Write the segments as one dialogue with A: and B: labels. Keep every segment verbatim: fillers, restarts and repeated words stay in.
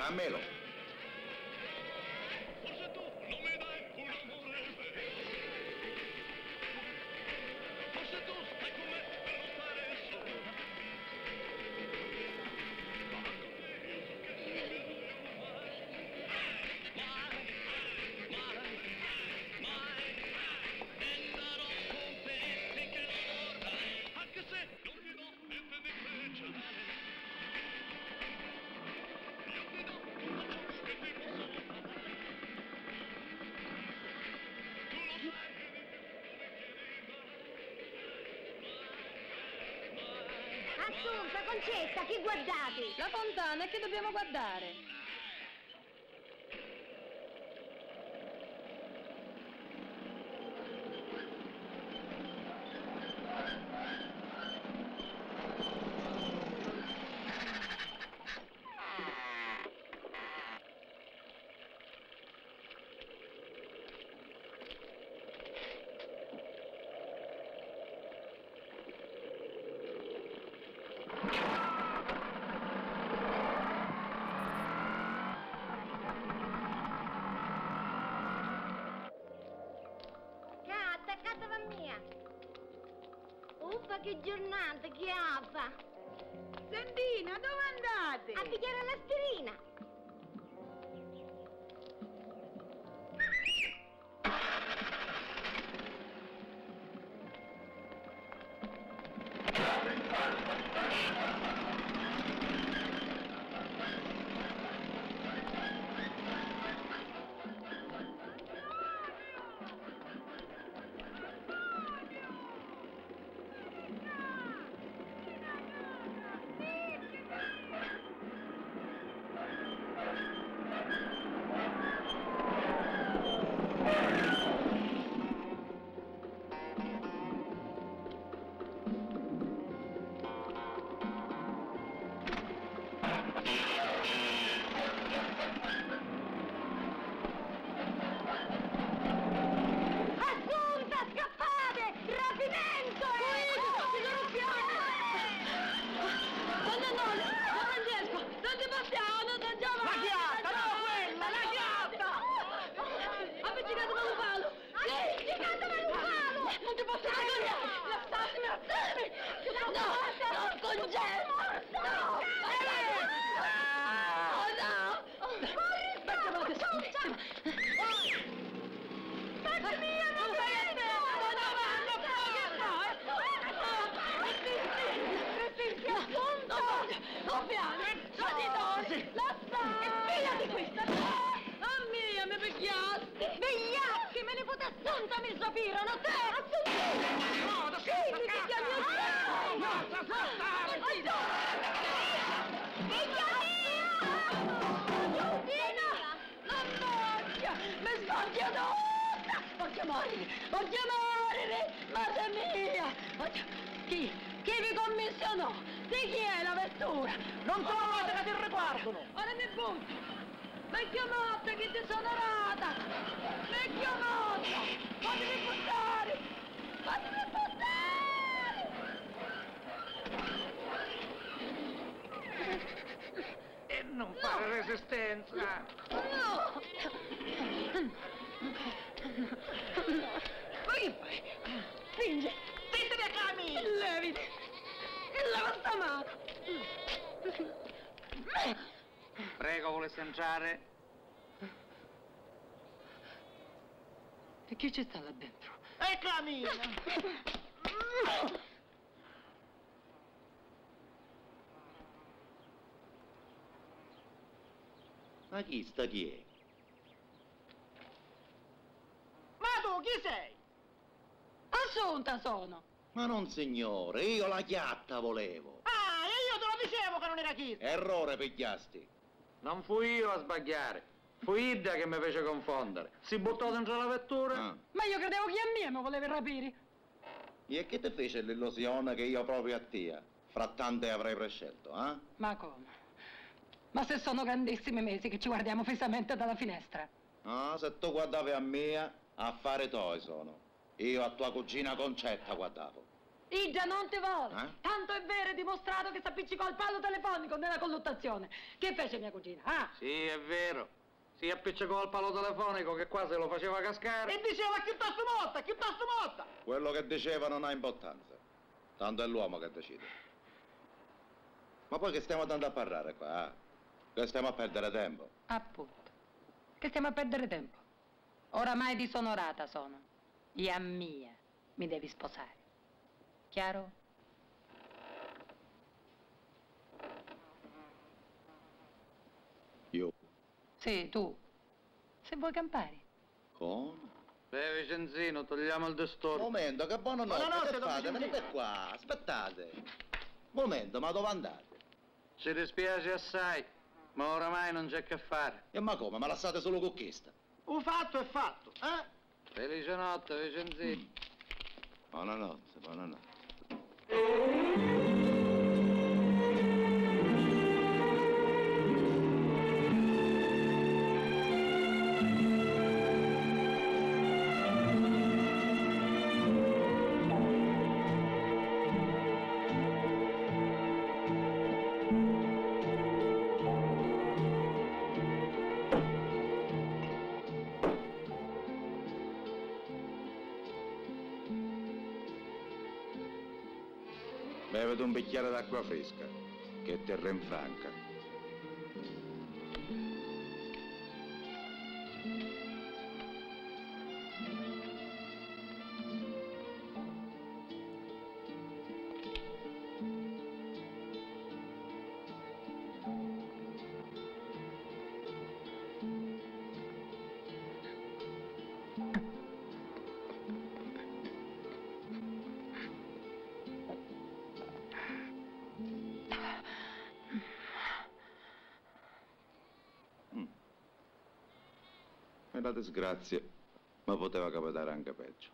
A: Dammelo.
B: Forse tu non mi dai un amore vero. Forse tu stai con me per non stare solo. Ma con te io so che non mi voglio mai. Mai, mai, mai. E sarò con te finché non vorrai. Anche se non ti do niente di speciale. Io ti do tutto ciò che ti posso dare. Tu lo sai che di più non mi chiedi mai.
C: Assunta, Concetta, chi guardate?
D: La fontana, e che dobbiamo guardare?
C: Uffa, che giornata, che affa!
E: Santina, dove andate?
C: A pigliare l'aspirina!
D: Vecchio morto, chi ti sono rata! Vecchio morto! Fatemi buttare! Fatemi buttare!
F: E non fare no. resistenza!
D: No! Ma che fai? Spingi!
E: Zitti via Cami!
D: Leviti! E leva sta mano!
F: Prego, volesse entrare?
D: E chi ci sta là dentro?
E: E cammina!
A: Ma chi sta chi è?
E: Ma tu chi sei?
D: Assunta sono!
A: Ma non signore, io la chiatta volevo!
E: Ah, e io te lo dicevo che non era chi!
A: Errore pigliasti!
F: Non fui io a sbagliare, fu Ida che mi fece confondere. Si buttò dentro la vettura.
A: Ah.
D: Ma io credevo che a me mi volevi rapire.
A: E che te fece l'illusione che io proprio a te, fra tante avrei prescelto, eh?
D: Ma come? Ma se sono grandissimi mesi che ci guardiamo fissamente dalla finestra.
A: Ah, se tu guardavi a me, affari tuoi sono. Io a tua cugina Concetta guardavo.
D: Ida non ti vuole.
A: Eh?
D: Tanto è vero, è dimostrato che si appiccicò al palo telefonico nella colluttazione. Che fece mia cugina? Ah?
F: Sì, è vero. Si appiccicò al palo telefonico che qua se lo faceva cascare.
E: E diceva piuttosto morta, piuttosto morta.
A: Quello che diceva non ha importanza. Tanto è l'uomo che decide. Ma poi che stiamo andando a parlare qua, eh? Che stiamo a perdere tempo.
D: Appunto. Che stiamo a perdere tempo. Oramai disonorata sono. E a mia mi devi sposare. Chiaro?
A: Io?
D: Sì, tu. Se vuoi campari.
A: Come?
F: Beh, Vicenzino, togliamo il
A: Un
F: disturbo.
A: momento, che buonanotte,
E: Buonanotte,
A: che
E: don
A: fate?
E: Vicentino.
A: Venite qua, aspettate. Momento, ma dove andate?
F: Ci dispiace assai, ma oramai non c'è che fare.
A: E ma come, ma lasciate solo con chista?
E: Un fatto è fatto, eh?
F: Felice notte, Vicenzino.
A: Mm. Buonanotte, buonanotte. Bevete un bicchiere d'acqua fresca, che ti rinfranca. È la disgrazia, ma poteva capitare anche peggio.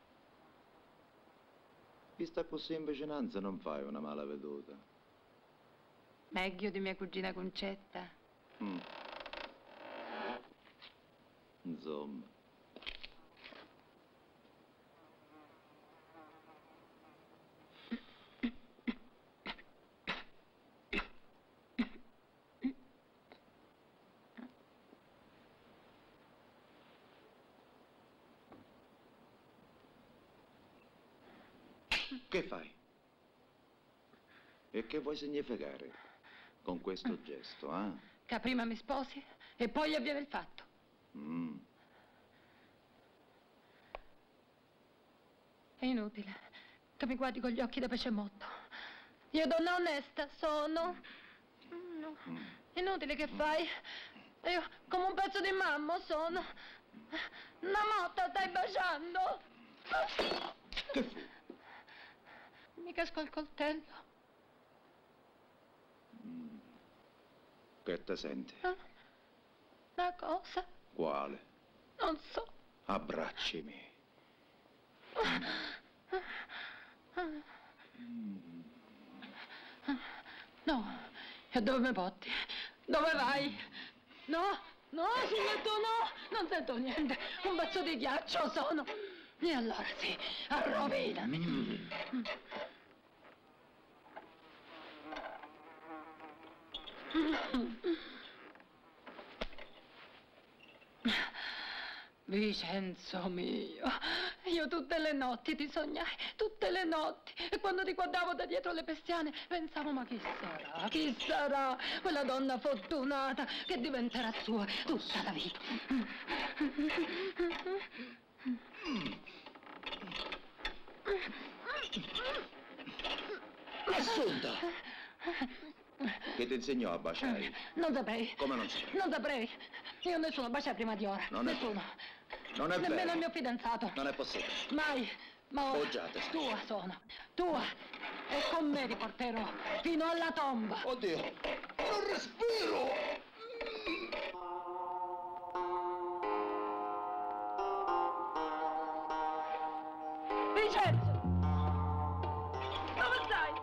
A: Chi sta così in vicinanza non fai una mala veduta.
D: Meglio di mia cugina Concetta.
A: Mm. Insomma. Che fai? E che vuoi significare con questo gesto, eh?
D: Che prima mi sposi e poi avviene il fatto.
A: Mm.
D: È inutile. Tu mi guardi con gli occhi da pesce morto. Io donna onesta sono. No. Inutile che fai. Io come un pezzo di mammo sono. Una motta stai baciando.
A: Che fu?
D: Mi cascò il coltello.
A: Che te senti?
D: Eh? Una cosa.
A: Quale?
D: Non so.
A: Abbracciami.
D: No. E dove mi porti? Dove vai? No, no, sul letto no. Non sento niente. Un pezzo di ghiaccio sono. E allora sì, arrovinami. Vincenzo mio, io tutte le notti ti sognai, tutte le notti, e quando ti guardavo da dietro le persiane pensavo, ma chi sarà, chi sarà quella donna fortunata che diventerà sua tutta la vita.
A: Assunta! Che ti insegnò a baciare?
D: Non saprei.
A: Come non saprei?
D: Non saprei. Io nessuno bacia prima di ora.
A: Non è-
D: Nessuno.
A: Non è
D: Nemmeno
A: vero.
D: il mio fidanzato.
A: Non è possibile.
D: Mai. Ma ora,
A: Poggiate.
D: tua sono. Tua. E con me ti porterò fino alla tomba.
A: Oddio! Non respiro!
D: Vincenzo! Dove stai?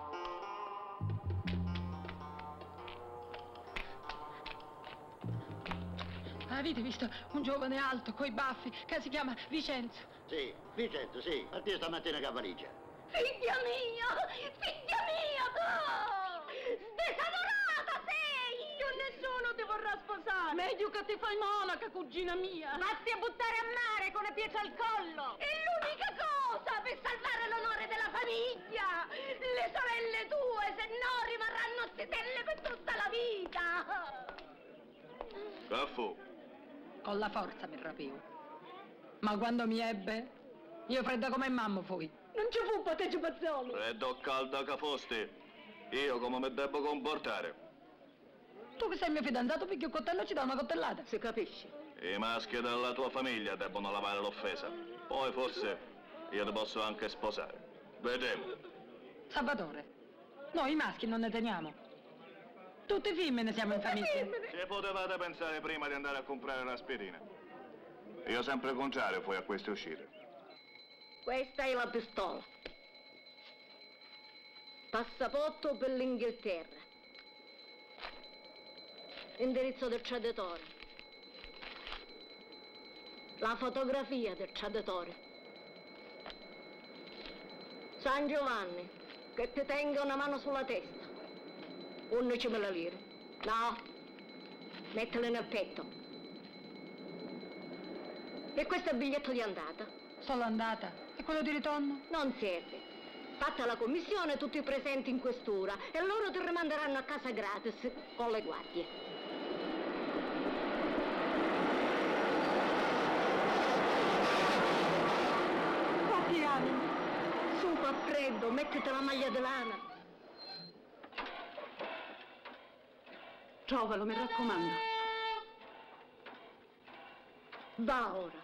D: Avete visto un giovane alto coi baffi che si chiama Vincenzo?
G: Sì, Vincenzo, sì, partì stamattina a Cavariccia.
C: Figlia mia! Figlia mia, tu! Desadorata sei! Io nessuno ti vorrà sposare!
D: Meglio che ti fai monaca, cugina mia!
C: Vatti a buttare a mare con le pietre al collo! È l'unica cosa per salvare l'onore della famiglia! Le sorelle tue, se no, rimarranno zitelle per tutta la vita!
A: Caffò.
D: Con la forza mi rapivo. Ma quando mi ebbe, io fredda come mamma fui. Non ci fu partecipazione.
A: Freddo o calda che foste, io come mi devo comportare?
D: Tu che sei mio fidanzato, picchi un coltello e ci dà una coltellata. Si capisce?
A: I maschi della tua famiglia debbono lavare l'offesa. Poi forse io ti posso anche sposare. Vedremo.
D: Salvatore, noi maschi non ne teniamo. Tutti femmine siamo in famiglia.
A: Se potevate pensare prima di andare a comprare l'aspirina. Io sempre contrario poi a queste uscite.
C: Questa è la pistola. Passaporto per l'Inghilterra. Indirizzo del traditore. La fotografia del traditore. San Giovanni, che ti tenga una mano sulla testa. undicimila lire. No, mettile nel petto. E questo è il biglietto di andata.
D: Solo andata. E quello di ritorno?
C: Non serve. Fatta la commissione, tutti presenti in questura e loro ti rimanderanno a casa gratis con le guardie.
D: Quanti anni?
C: Su, fa freddo, mettiti la maglia di lana.
D: Trovalo, mi raccomando.
C: Va ora.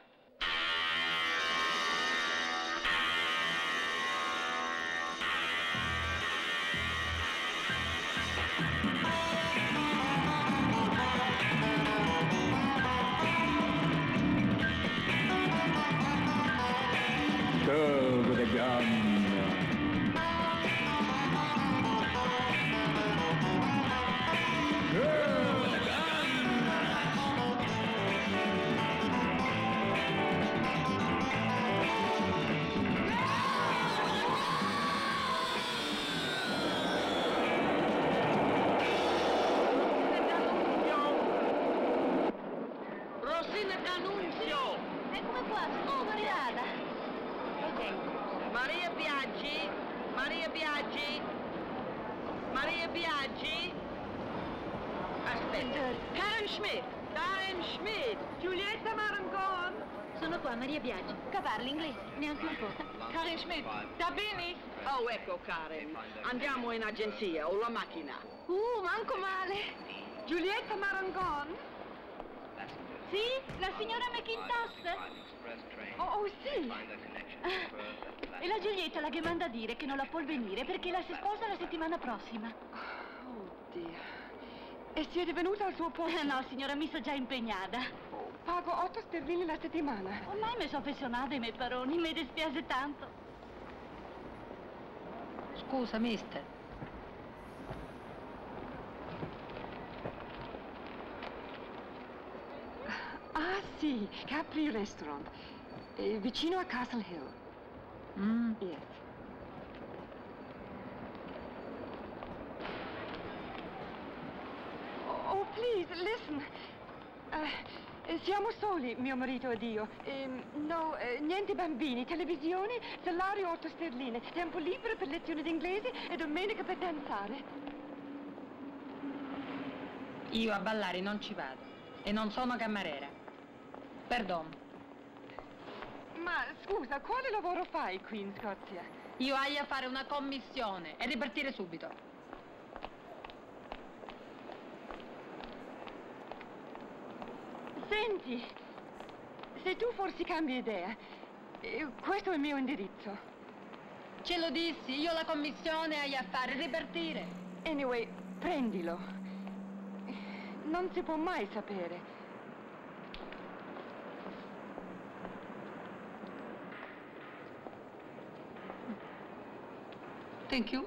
G: Go with a gun.
E: Rossina D'Annunzio!
C: Eccomi qua, sono arrivata. Ok.
E: Maria Biaggi! Maria Biaggi! Maria Biaggi! Aspetta. Karen Schmidt! Karen Schmidt! Giulietta Marangon!
C: Sono qua, Maria Biaggi. Che parli inglese? Neanche un po'.
E: Karen Schmidt! Da bene? Oh, ecco Karen. Andiamo in agenzia, ho la macchina.
C: Uh, manco male.
E: Giulietta Marangon?
C: Sì? La signora McIntosh?
D: Oh, oh sì.
C: Ah, e la Giulietta la che manda a dire che non la può venire perché la si sposa la settimana prossima.
D: Oddio. E siete venuta al suo posto?
C: Eh, no, signora, mi sto già impegnata.
D: Pago otto sterline la settimana.
C: Ormai mi sono affezionata ai miei paroni, mi dispiace tanto.
D: Scusa, mister.
H: Ah sì, Capri Restaurant, eh, vicino a Castle Hill.
D: Mm.
H: Yes. Oh, oh, please, listen. Eh, siamo soli, mio marito ed io. Ehm, no, eh, niente bambini, televisione, salario otto sterline, tempo libero per lezioni d'inglese e domenica per danzare.
D: Io a ballare non ci vado. E non sono cameriera. Perdono.
H: Ma scusa, quale lavoro fai qui in Scozia?
D: Io hai a fare una commissione e ripartire subito.
H: Senti, se tu forse cambi idea, eh, questo è il mio indirizzo.
D: Ce lo dissi, io la commissione hai a fare, ripartire.
H: Anyway, prendilo. Non si può mai sapere.
D: Thank you.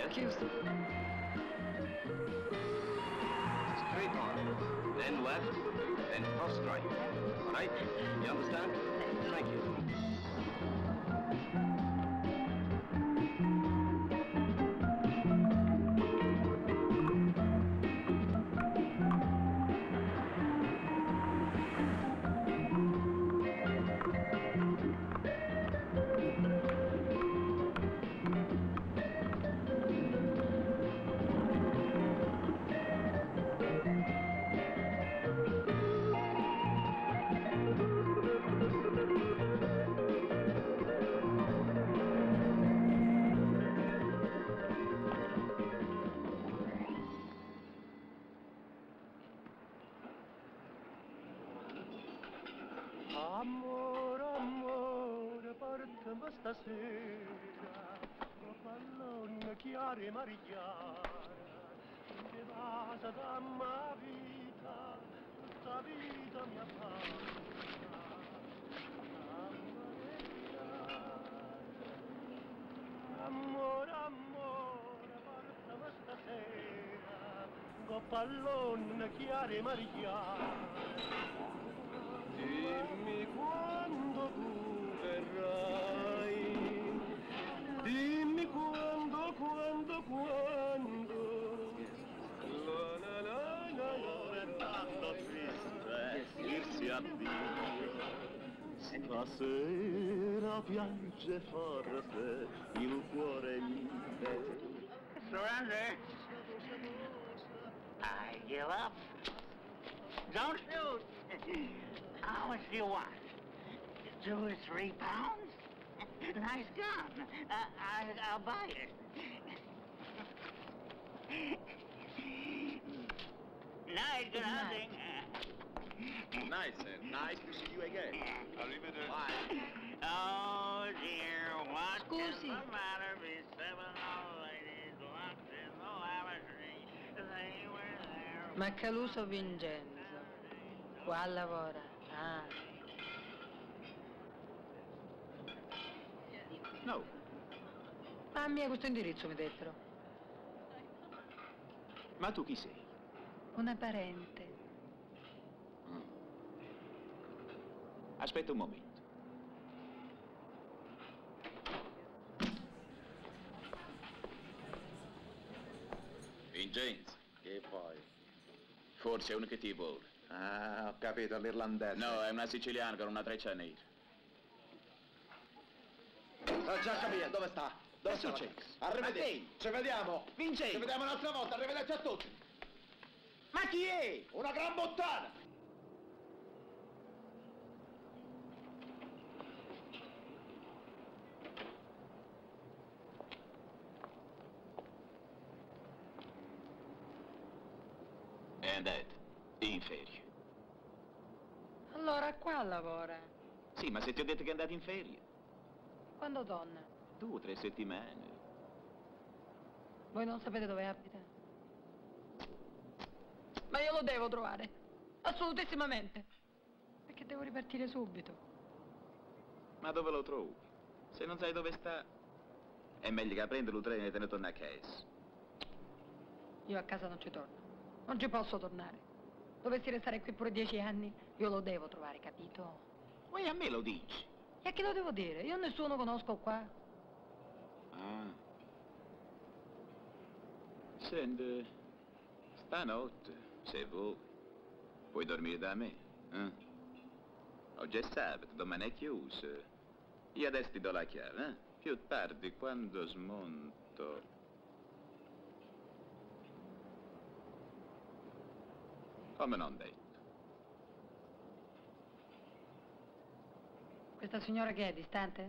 G: Yes?
D: Chiuso.
G: Straight on. Then left. Then cross right. All right? You understand? Thank you.
B: Amore, amore, portami stasera, un pallone chiaro mare chiaro, che passa da ma vita, tutta vita mia fatta, amore, amore, portami stasera, un pallone chiaro mare chiaro. Dimmi quando tu verrai, dimmi quando, quando, quando. La la la la la. È tanto triste dirsi addio. Stasera piange forte il cuore mio.
I: Surrender. I give up. Don't shoot. How much do you want? Two or three pounds? Nice gun. Uh, I, I'll buy it. Nice, good hunting.
A: Nice, eh? Nice to see you again.
B: Arrivederci.
A: Bye.
I: Oh dear, what is
D: Scusi.
I: the matter? Be seven old ladies locked in the lavatory. They were there.
D: Maccaluso Vincenzo. Qua lavora. Ah.
G: No.
D: Mammi a questo indirizzo mi dettero.
G: Ma tu chi sei?
D: Una parente.
G: Aspetta un momento.
A: Vincenzo, che poi?
G: Forse è uno che ti vuole.
A: Ah, ho capito, l'irlandese.
G: No, è una siciliana con una treccia nera.
A: Ho già capito, dove sta? Dove
G: Che
A: sta?
G: successo?
A: Arrivederci, ci vediamo.
G: Vincenzo!
A: Ci vediamo un'altra volta, arrivederci a tutti.
G: Ma chi è?
A: Una gran bottana!
G: È andato. In ferie.
D: Allora qua lavora.
G: Sì, ma se ti ho detto che è andato in ferie.
D: Quando torna?
G: Due o tre settimane.
D: Voi non sapete dove abita? Ma io lo devo trovare. Assolutissimamente. Perché devo ripartire subito.
G: Ma dove lo trovi? Se non sai dove sta, è meglio che prendi il treno e te ne torni a casa.
D: Io a casa non ci torno. Non ci posso tornare. Dovessi restare qui pure dieci anni, io lo devo trovare, capito?
G: Poi a me lo dici.
D: E a chi lo devo dire? Io nessuno conosco qua.
G: Ah. Senti, stanotte, se vuoi, puoi dormire da me, eh? Oggi è sabato, domani è chiuso. Io adesso ti do la chiave, eh? Più tardi, quando smonto... Come non detto.
D: Questa signora che è, distante?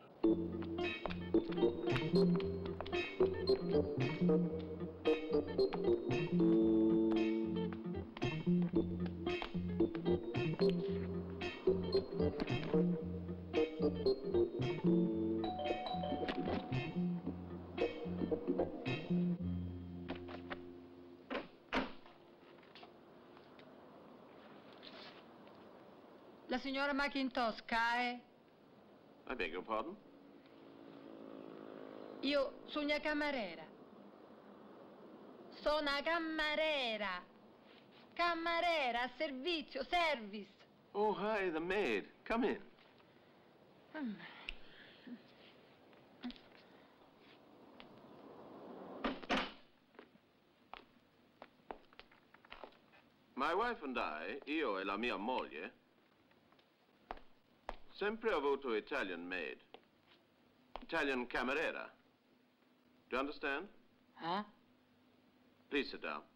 D: La signora McIntosh, cae?
G: I beg your pardon?
D: Io sono una cameriera. sono una cameriera. Cameriera, servizio, service.
J: Oh, hi, the maid. Come in.
D: Mm.
J: My wife and I, io e la mia moglie, sempre avuto Italian maid. Italian cameriera. Do you understand?
D: Huh?
J: Please sit down.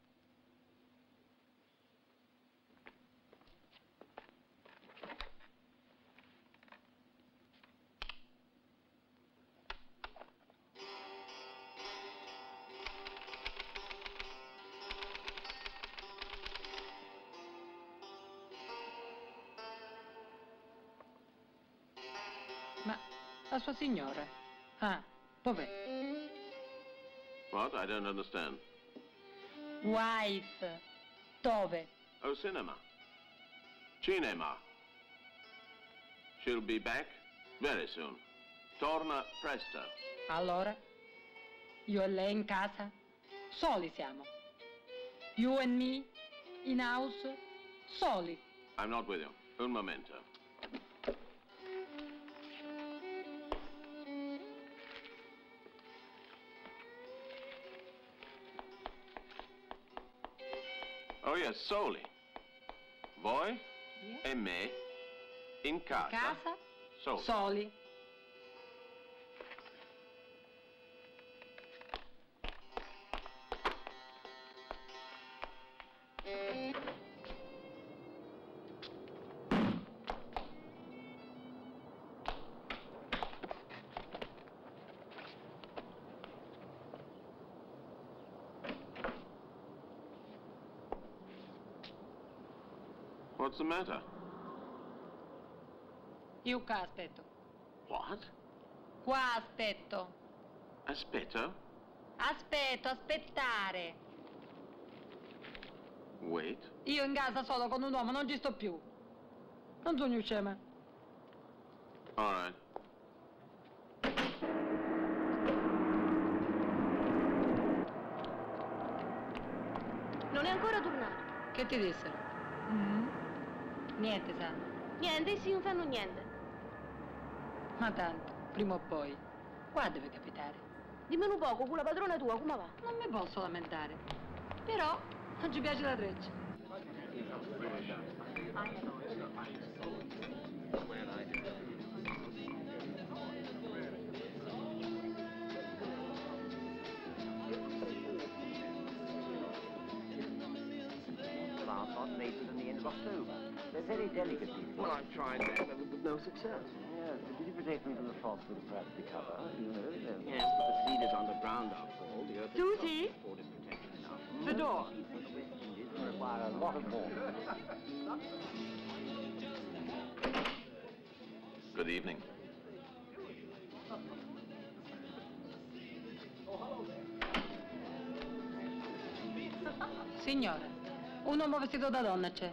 D: Ma la sua signora? Ah, dov'è?
J: What? I don't understand.
D: Wife. Dove?
J: Oh, cinema. Cinema. She'll be back very soon. Torna presto.
D: Allora? Io e lei in casa? Soli siamo. You and me? In house? Soli.
J: I'm not with you. Un momento. Oh yes, soli. Voi e me in casa.
D: Casa?
J: Soli.
D: Soli.
J: What's the matter?
D: Io qua aspetto.
J: What?
D: Qua aspetto.
J: Aspetto?
D: Aspetto, aspettare.
J: Wait.
D: Io in casa solo con un uomo non ci sto più. Non sogno scema.
J: All right.
C: Non è ancora tornato.
D: Che ti dissero? Mm? Niente sanno.
C: Niente, sì, non sanno niente.
D: Ma tanto, prima o poi, qua deve capitare.
C: Dimmelo poco, con la padrona tua, come va?
D: Non mi posso lamentare. Però non ci piace la treccia.
I: Plants aren't made until the end of October. They're very delicate, these
J: Well, I've tried that, but with no success.
I: Yes, did you protect them from the frost would perhaps recover? You know, they're-
J: Yes, but the seed is underground after all. The earth
H: Susie?
J: itself afforded protection enough.
H: The door.
I: From the West Indies will require a lot of water.
J: Good evening.
D: Signora, un uomo vestito da donna c'è.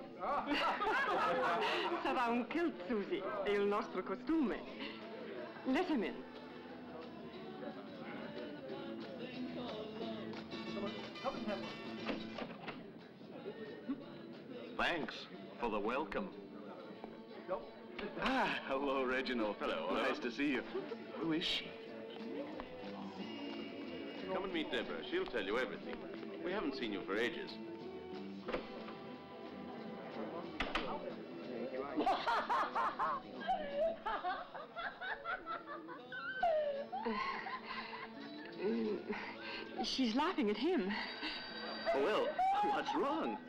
H: Sarà un kilt, Susie, è il nostro costume. Let him in.
G: Thanks for the welcome. Ah, hello, Reginald. Hello. Nice to see you. Who is she?
J: Come and meet Deborah. She'll tell you everything. We haven't seen you for ages.
H: She's laughing at him.
G: Oh, well, what's wrong?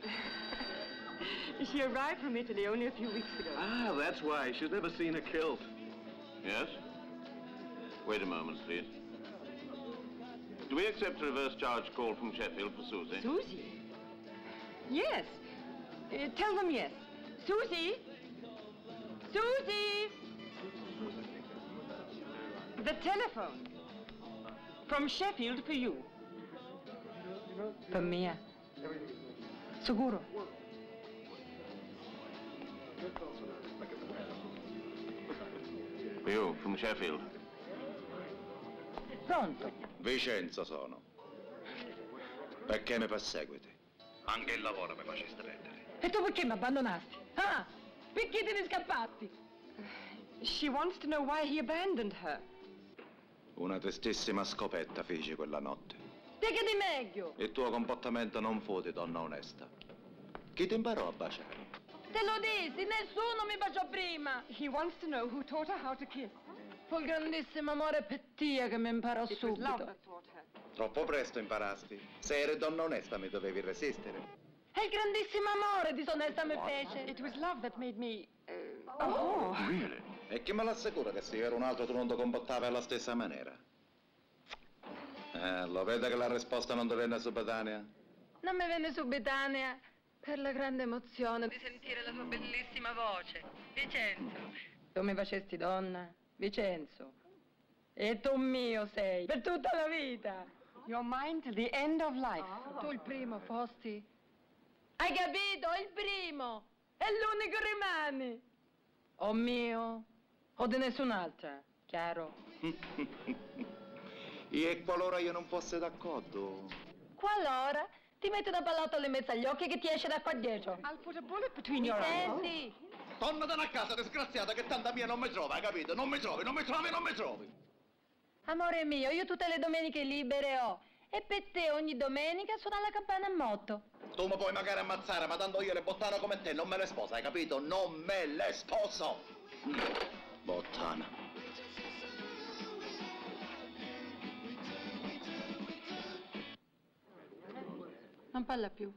H: She arrived from Italy only a few weeks ago.
G: Ah, that's why. She's never seen a kilt.
J: Yes? Wait a moment, please. Do we accept a reverse charge call from Sheffield for Susie?
H: Susie? Yes. Uh, tell them yes. Susie? Susie! The telephone. From Sheffield for you.
D: Per mia. Sicuro?
J: For you, from Sheffield.
D: Pronto?
A: Vicenza sono. Perché mi perseguiti?
G: Anche il lavoro mi faceste perdere.
D: E tu perché mi abbandonasti? Ah, perché te ne scappasti?
H: She wants to know why he abandoned her.
A: Una tristissima scopetta feci quella notte.
D: Te che di meglio?
A: Il tuo comportamento non fu di donna onesta. Chi ti imparò a baciare?
D: Te lo dissi, nessuno mi baciò prima.
H: He wants to know who taught her how to kiss.
D: Fu il grandissimo amore per te che mi imparò
H: It was love
D: subito.
H: that taught her.
A: Troppo presto imparasti. Se eri donna onesta mi dovevi resistere.
D: E il grandissimo amore disonesta mi fece.
H: It was love that made me... Uh, oh.
J: Really?
A: E chi me l'assicura che se io ero un altro tu non ti comportavi alla stessa maniera? Eh, lo vede che la risposta non ti venne subitanea?
D: Non mi venne subitanea per la grande emozione di sentire la tua bellissima voce. Vincenzo. Tu mi facesti donna, Vincenzo. E tu mio sei, per tutta la vita.
H: You're mine till the end of life.
D: Tu il primo fosti. Hai capito? Il primo. È l'unico rimane. O mio, o di nessun'altra, chiaro?
A: E qualora io non fossi d'accordo?
D: Qualora ti metti una pallottola in mezzo agli occhi che ti esce da qua dietro.
H: I'll put a bullet between
D: Mi
H: your eyes.
D: senti?
A: Tornatene a casa, disgraziata, che tanta mia non mi trova, hai capito? Non mi trovi, non mi trovi, non mi trovi.
D: Amore mio, io tutte le domeniche libere ho. E per te ogni domenica suona la campana a motto.
A: Tu mi puoi magari ammazzare, ma tanto io le bottano come te non me le sposo, hai capito? Non me le sposo! Bottana.
D: Non parla più.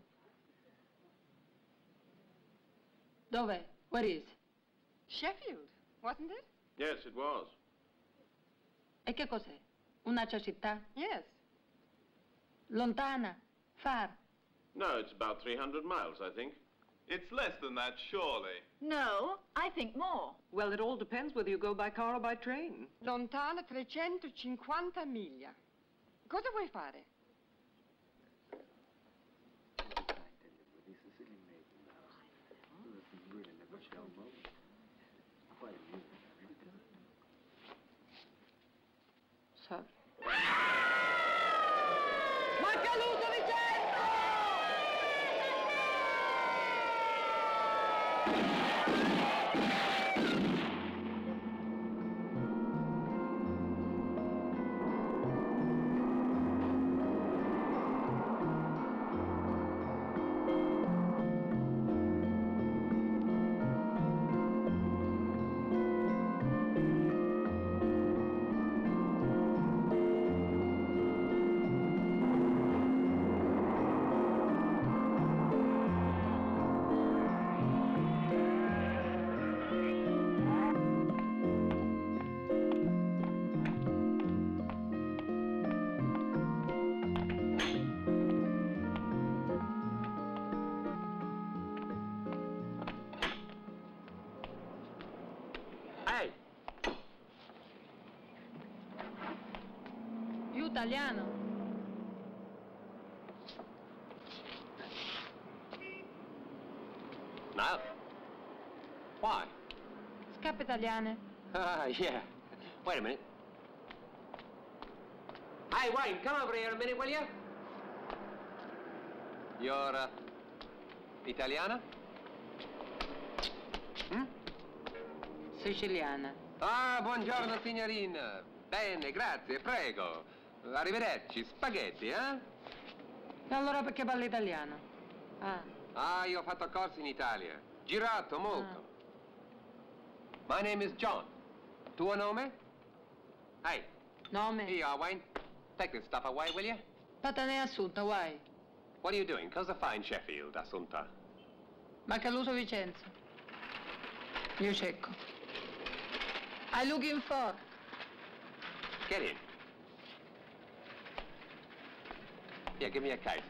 D: Dov'è? Where is?
H: Sheffield, wasn't it?
J: Yes, it was.
D: E che cos'è? Un'altra città?
H: Yes.
D: Lontana? Far?
J: No, it's about three hundred miles, I think.
G: It's less than that, surely.
E: No, I think more.
K: Well, it all depends whether you go by car or by train.
H: Lontana trecentocinquanta miglia. Cosa vuoi fare?
D: Sorry. Macaluso Vincenzo!
F: Ehi!
D: Più italiano.
J: No. Why?
D: Scappe italiane.
K: Ah, yeah. Wait a minute. Hey, Wayne, come over here a minute, will you? You're, uh, Italiana? Hmm?
D: Siciliana.
K: Ah, buongiorno, signorina. Bene, grazie, prego. Arrivederci. Spaghetti, eh?
D: E allora perché parli italiano? Ah,
K: Ah, io ho fatto corsi in Italia. Girato molto. My name is John. Tuo nome? Hey,
D: nome?
K: here you are, Wayne. Take this stuff away, will you?
D: Patane Assunta, why?
K: What are you doing? Cosa fai in Sheffield, Assunta?
D: Macaluso Vincenzo. Io cerco. I looking for.
K: Get in. Here, give me a case.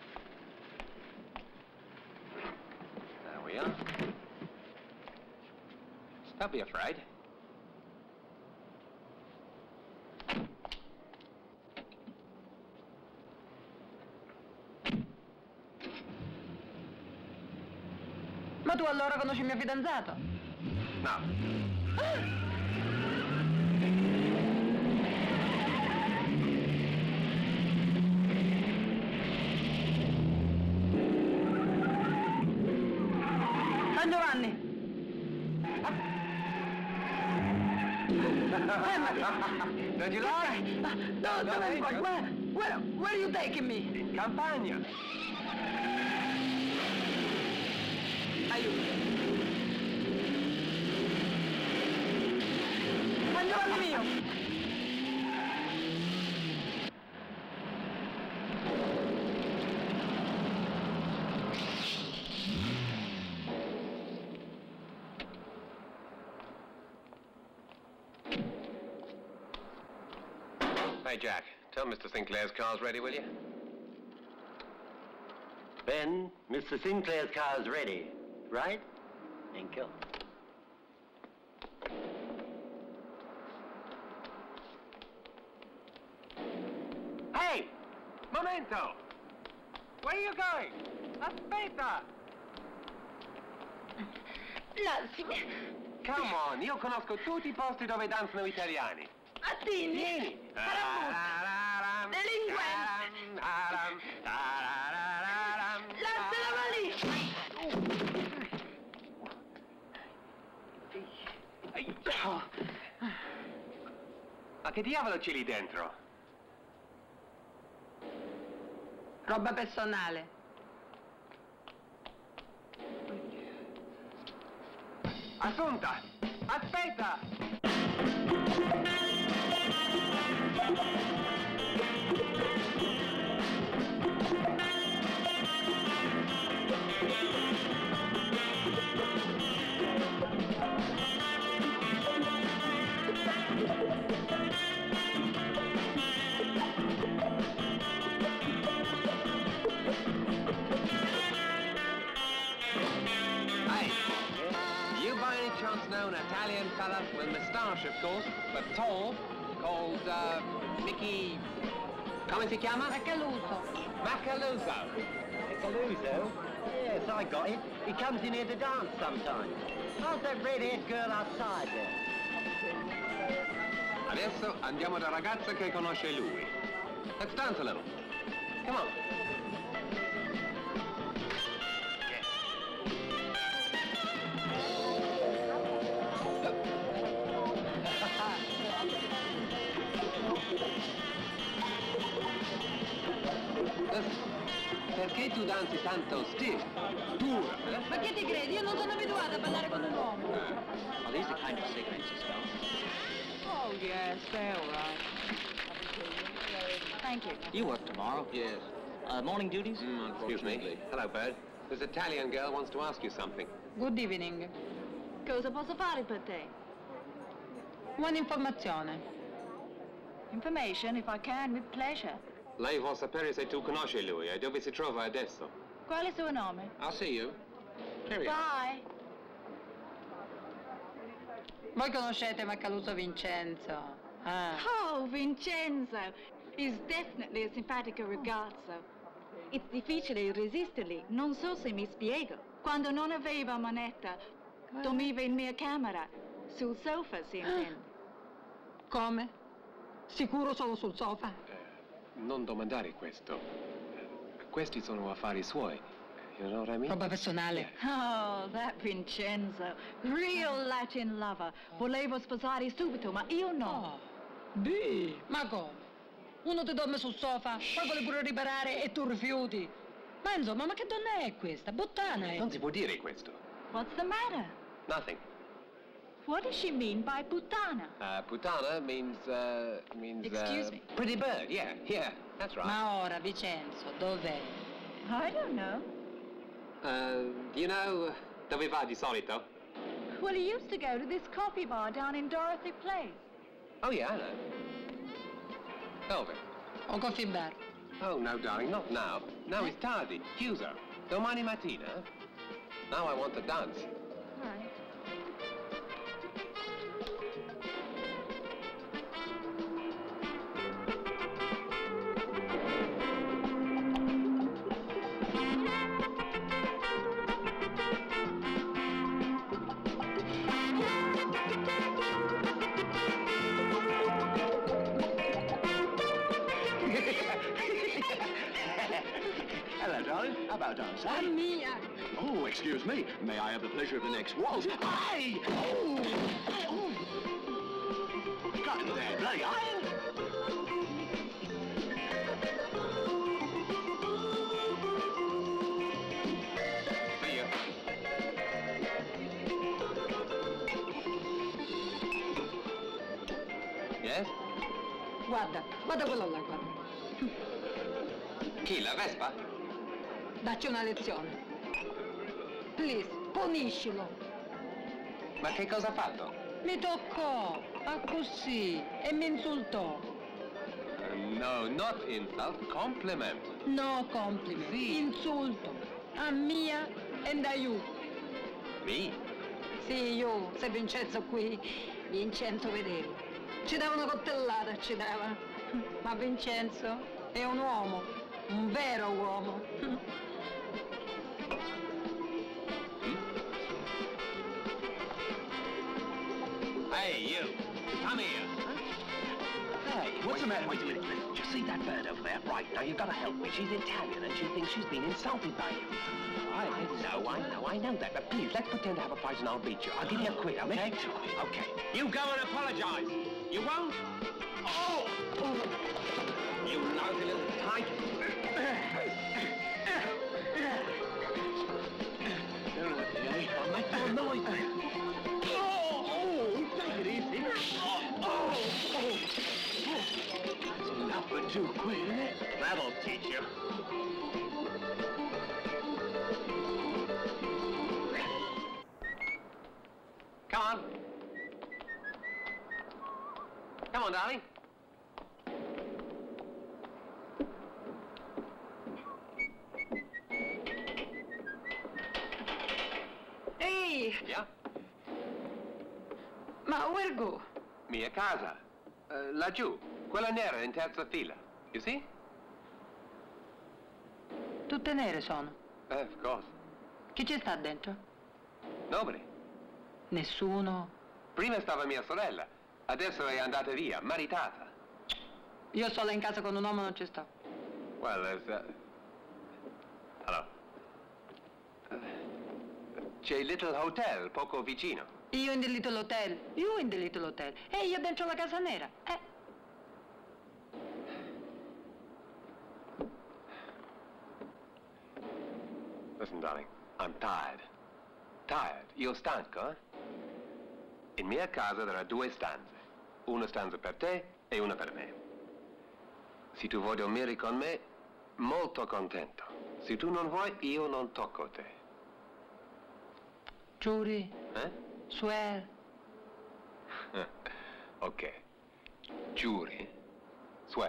K: There we are. Don't be afraid.
D: Ma tu allora conosci il mio fidanzato?
K: No.
E: San Giovanni!
K: Don't you like?
E: No, no, no, where, where, where are you taking me?
K: In campagna.
E: Aiuto. San Giovanni mio!
K: Hey, Jack, tell Mister Sinclair's car's ready, will you?
I: Ben, Mister Sinclair's car's ready, right? Thank you.
K: Hey! Momento! Where are you going? Aspetta!
C: Lasciami.
K: Come on, io conosco tutti i posti dove danzano italiani.
C: Attini.
K: Vieni!
C: Farabutta. Delinquente. Lasciala lì.
K: Ma che diavolo c'è lì dentro?
D: Roba personale.
K: Assunta! Aspetta! Know an Italian fella with a moustache, of course, but tall, called, uh, Mickey... Come si chiama?
D: Macaluso.
K: Macaluso.
I: Caluso? Yes, I got it. He comes in here to dance sometimes. How's that red-haired girl outside there?
K: Adesso andiamo da ragazza che conosce lui. Let's dance a little. Come on. Perché tu danzi tanto stiff? Dura, eh?
D: Ma che ti credi? Io non sono abituata a ballare con un uomo.
I: Are these the kind of cigarettes you smoke?
E: Oh, yes, they're all right. Thank you.
I: You work tomorrow?
K: Yes.
I: Uh, morning duties?
K: Mm, excuse me. Hello, Bird. This Italian girl wants to ask you something.
D: Good evening.
E: Cosa posso fare per te?
D: Un'informazione.
E: Information, if I can, with pleasure.
K: Lei vuol sapere se tu conosci lui e dove si trova adesso.
E: Qual è il suo nome?
K: I'll see you. Cheerio.
E: Bye.
D: Voi conoscete Macaluso Vincenzo? Ah.
E: Oh, Vincenzo. He's definitely a simpatico ragazzo. It's difficile resisterli, non so se mi spiego. Quando non aveva moneta, dormiva in mia camera, sul sofa, si intende.
D: Come? Sicuro solo sul sofa?
K: Non domandare questo. Questi sono affari suoi. You know what I mean?
D: Roba personale.
E: Oh, that Vincenzo. Real Latin lover. Volevo sposare subito, ma io no.
D: Oh. Beh, ma come? Uno ti dorme sul sofa, poi vuole pure riparare e tu rifiuti. Ma insomma, ma che donna è questa? Bottana è.
K: Non si può dire questo.
E: What's the matter?
K: Nothing.
E: What does she mean by puttana?
K: Uh, putana means, uh, means,
E: Excuse
K: uh,
E: me?
K: pretty bird, yeah, yeah, that's right.
D: Ma ora, Vincenzo, dov'è?
E: I don't know.
K: Uh, you know, dove va di solito?
E: Well, he used to go to this coffee bar down in Dorothy Place.
K: Oh, yeah, I know. Dove?
D: O coffee bar?
K: Oh, no, darling, not now. Now it's tardi, chiuso. Domani mattina. Now I want to dance.
E: Right.
I: Hello, darling.
L: darling? How about dance, eh?
D: Mia!
L: Oh, excuse me. May I have the pleasure of the next waltz? Hey! Oh! Oh! Got him there, bloody iron!
K: See you. Yes?
D: Guarda, guarda quello là, guarda.
K: Chi, la Vespa?
D: Dacci una lezione. Please, puniscilo.
K: Ma che cosa ha fatto?
D: Mi toccò, ah così, e mi insultò.
K: Uh, no, not insult, compliment.
D: No compliment, insulto. A Mia and a you.
K: Me?
D: Sì, io, se Vincenzo qui, Vincenzo vedevo. Ci dava una coltellata, ci dava. Ma Vincenzo è un uomo, un vero uomo.
K: Hey, you, come here.
L: Hey, what's the matter? Wait a minute. Did you see that bird over there? Right, now you've got to help me. She's Italian and she thinks she's been insulted by you. I, I know, I know, I know that. But please, let's pretend to have a fight and I'll beat you. I'll give you a quid, okay? Okay.
K: You go and apologize. You won't? Oh! You lousy little tyke.
L: I'll make more noise. Oh, oh, take it easy. Oh, oh, oh. That's enough for two quid, isn't it?
K: That'll teach you. Come on. Come on, darling.
D: Ehi,
K: Yeah?
D: ma where go?
K: Mia casa. Uh, laggiù. Quella nera in terza fila. You see?
D: Tutte nere sono.
K: Uh, of course.
D: Chi ci sta dentro?
K: Nobody.
D: Nessuno.
K: Prima stava mia sorella. Adesso è andata via, maritata.
D: Io sola in casa con un uomo non ci sto.
K: Well, there's... Uh... Hello. Uh, c'è il Little Hotel, poco vicino.
D: Io in the Little Hotel, you in the Little Hotel. E io dentro la casa nera. Eh.
K: Listen, darling, I'm tired. Tired. Io stanco, eh? In mia casa there are due stanze. Una stanza per te e una per me. Se tu vuoi dormire con me, molto contento. Se tu non vuoi, io non tocco te.
D: Giuri?
K: Eh?
D: Swear?
K: Ok. Giuri? Swear.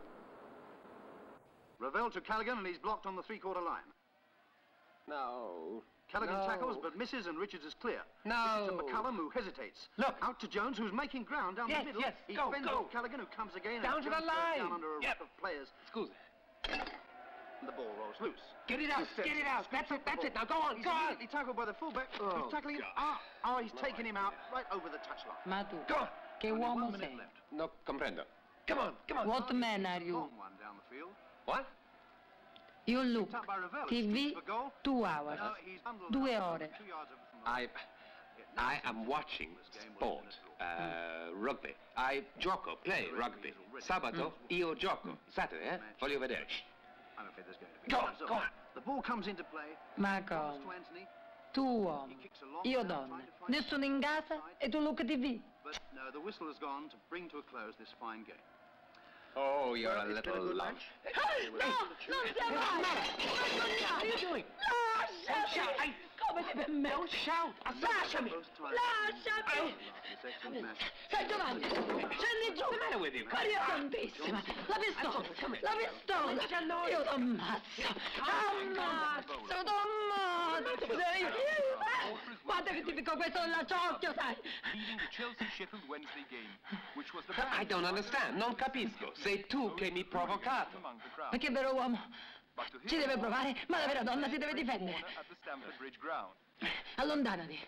M: Ravel to Callaghan, and he's blocked on the three-quarter line.
K: No.
M: Callaghan
K: No.
M: tackles, but misses, and Richards is clear.
K: No.
M: This is to McCullum, who hesitates.
K: Look.
M: Out to Jones, who's making ground down
K: Yes,
M: the middle.
K: yes,
M: He
K: go,
M: fends
K: go.
M: off Callaghan, who comes again.
K: Down
M: and
K: to the
M: Jones goes
K: line.
M: down under a
K: Yep.
M: ruck of players.
K: Scusa.
M: The ball rolls loose.
K: Get it out, get it out. That's it, that's it. Now go on,
M: He's
K: go on.
M: immediately tackled by the fullback,
K: Oh,
M: who's tackling him. Ah, oh, he's taken him out right over the touchline.
D: Ma tu,
K: Go on.
D: che
M: Only
D: uomo
M: one minute
D: sei?
M: left.
K: No, comprendo. Come on, come on.
D: What man are you?
M: Long one down the field.
K: What?
D: You look,
M: Picked up by Ravel.
D: T V,
M: It's for goal.
D: two hours.
M: No, he's bundled
D: Due
M: out
D: ore.
M: two yards over from the
K: I... I am watching sport, uh, rugby. I gioco, play rugby. Sabato io gioco. Saturday, eh? Voglio vedere. Shh.
M: I'm afraid there's going to be
K: Go on,
M: gloves
K: go
M: off.
K: on.
M: The ball comes into play.
D: Ma
M: Pass
D: come?
M: to Anthony.
D: Tu uomo, io donna. Nessuno in casa e tu look T V.
M: But no, the whistle has gone to bring to a close this fine game.
K: Oh, you're a
M: It's been
K: little
M: good
K: lump.
M: match.
D: No, non sia mai!
K: What are you doing?
D: Lasciami! Come ti permetti?
K: Don't shout.
D: Lasciami! Lasciami!
M: This excellent match.
D: Sai Giovanni, scendi giù!
K: What's the matter with you?
D: Maria Santissima! La pistola! La pistola! Io t'ammazzo! Ammazzo! T'ammazzo! Sei viva! Guarda che ti dico questo nell'acciocchio, sai!
N: Leading the Chelsea-Sheffield Wednesday game, which was the
K: I don't understand. Non capisco. Sei tu che mi hai provocato.
N: among the crowd.
D: Perché è vero uomo?
N: But to
D: Ci
N: hear
D: deve provare, ma la vera donna si deve difendere.
N: at the Stamford Bridge ground.
D: Allontanati.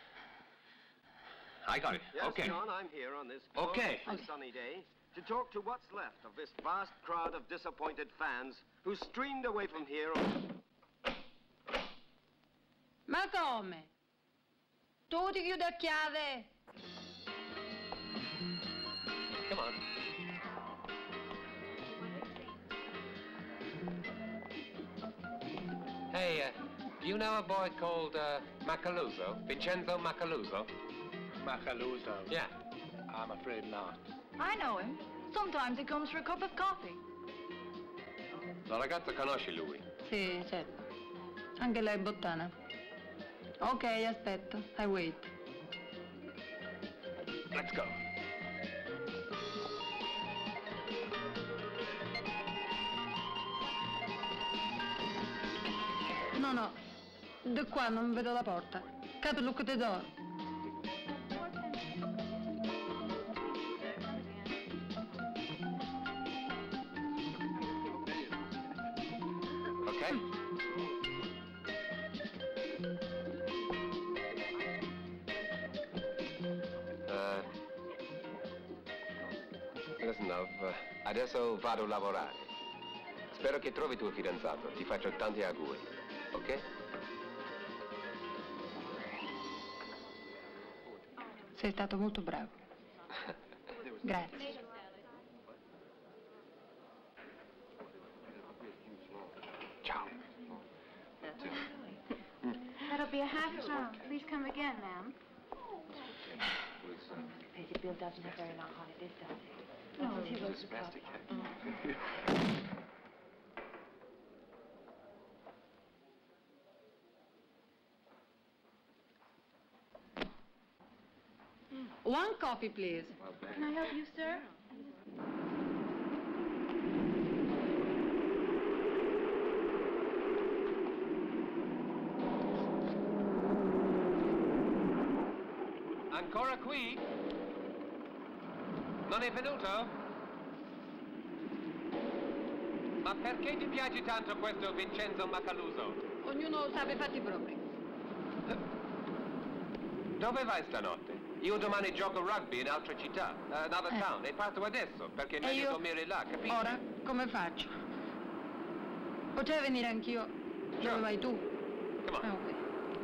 K: I got it.
O: Yes,
K: Okay.
O: John, I'm here on this
K: Okay.
O: glorious sunny day to talk to what's left of this vast crowd of disappointed fans who streamed away from here on...
D: Ma come? Tu ti chiudi a chiave?
K: Come on. Hey, uh, do you know a boy called uh, Macaluso? Vincenzo Macaluso?
P: Macaluso?
K: Yeah.
P: I'm afraid not.
E: I know him. Sometimes he comes for a cup of coffee.
K: La ragazza conosce lui.
D: Sì, certo. Anche lei è bottana. Ok, aspetto. I wait.
K: Let's go.
D: No, no. Da qua non vedo la porta. Cato look at the door.
K: Okay. Uh, listen, love, uh, adesso vado a lavorare. Spero che trovi tuo fidanzato. Ti faccio tanti auguri, ok?
D: Sei stato molto bravo. Grazie.
K: Ciao.
Q: That'll be a half crown. Please come again, ma'am.
H: Lady Bill doesn't have very long holidays, does he?
Q: No,
H: he was
D: One coffee, please.
Q: Can I help you, sir?
K: Ancora qui? Non è venuto? Ma perché ti piace tanto questo Vincenzo Macaluso?
D: Ognuno sa i fatti propri.
K: Dove vai stanotte? Io domani gioco rugby in altra città, uh, another
D: Eh.
K: town, e parto adesso, perché è
D: E
K: meglio
D: io?
K: dormire là, capisci?
D: Ora, come faccio? Potrei venire anch'io. Dove vai tu?
K: Come on.
D: Ah, ok.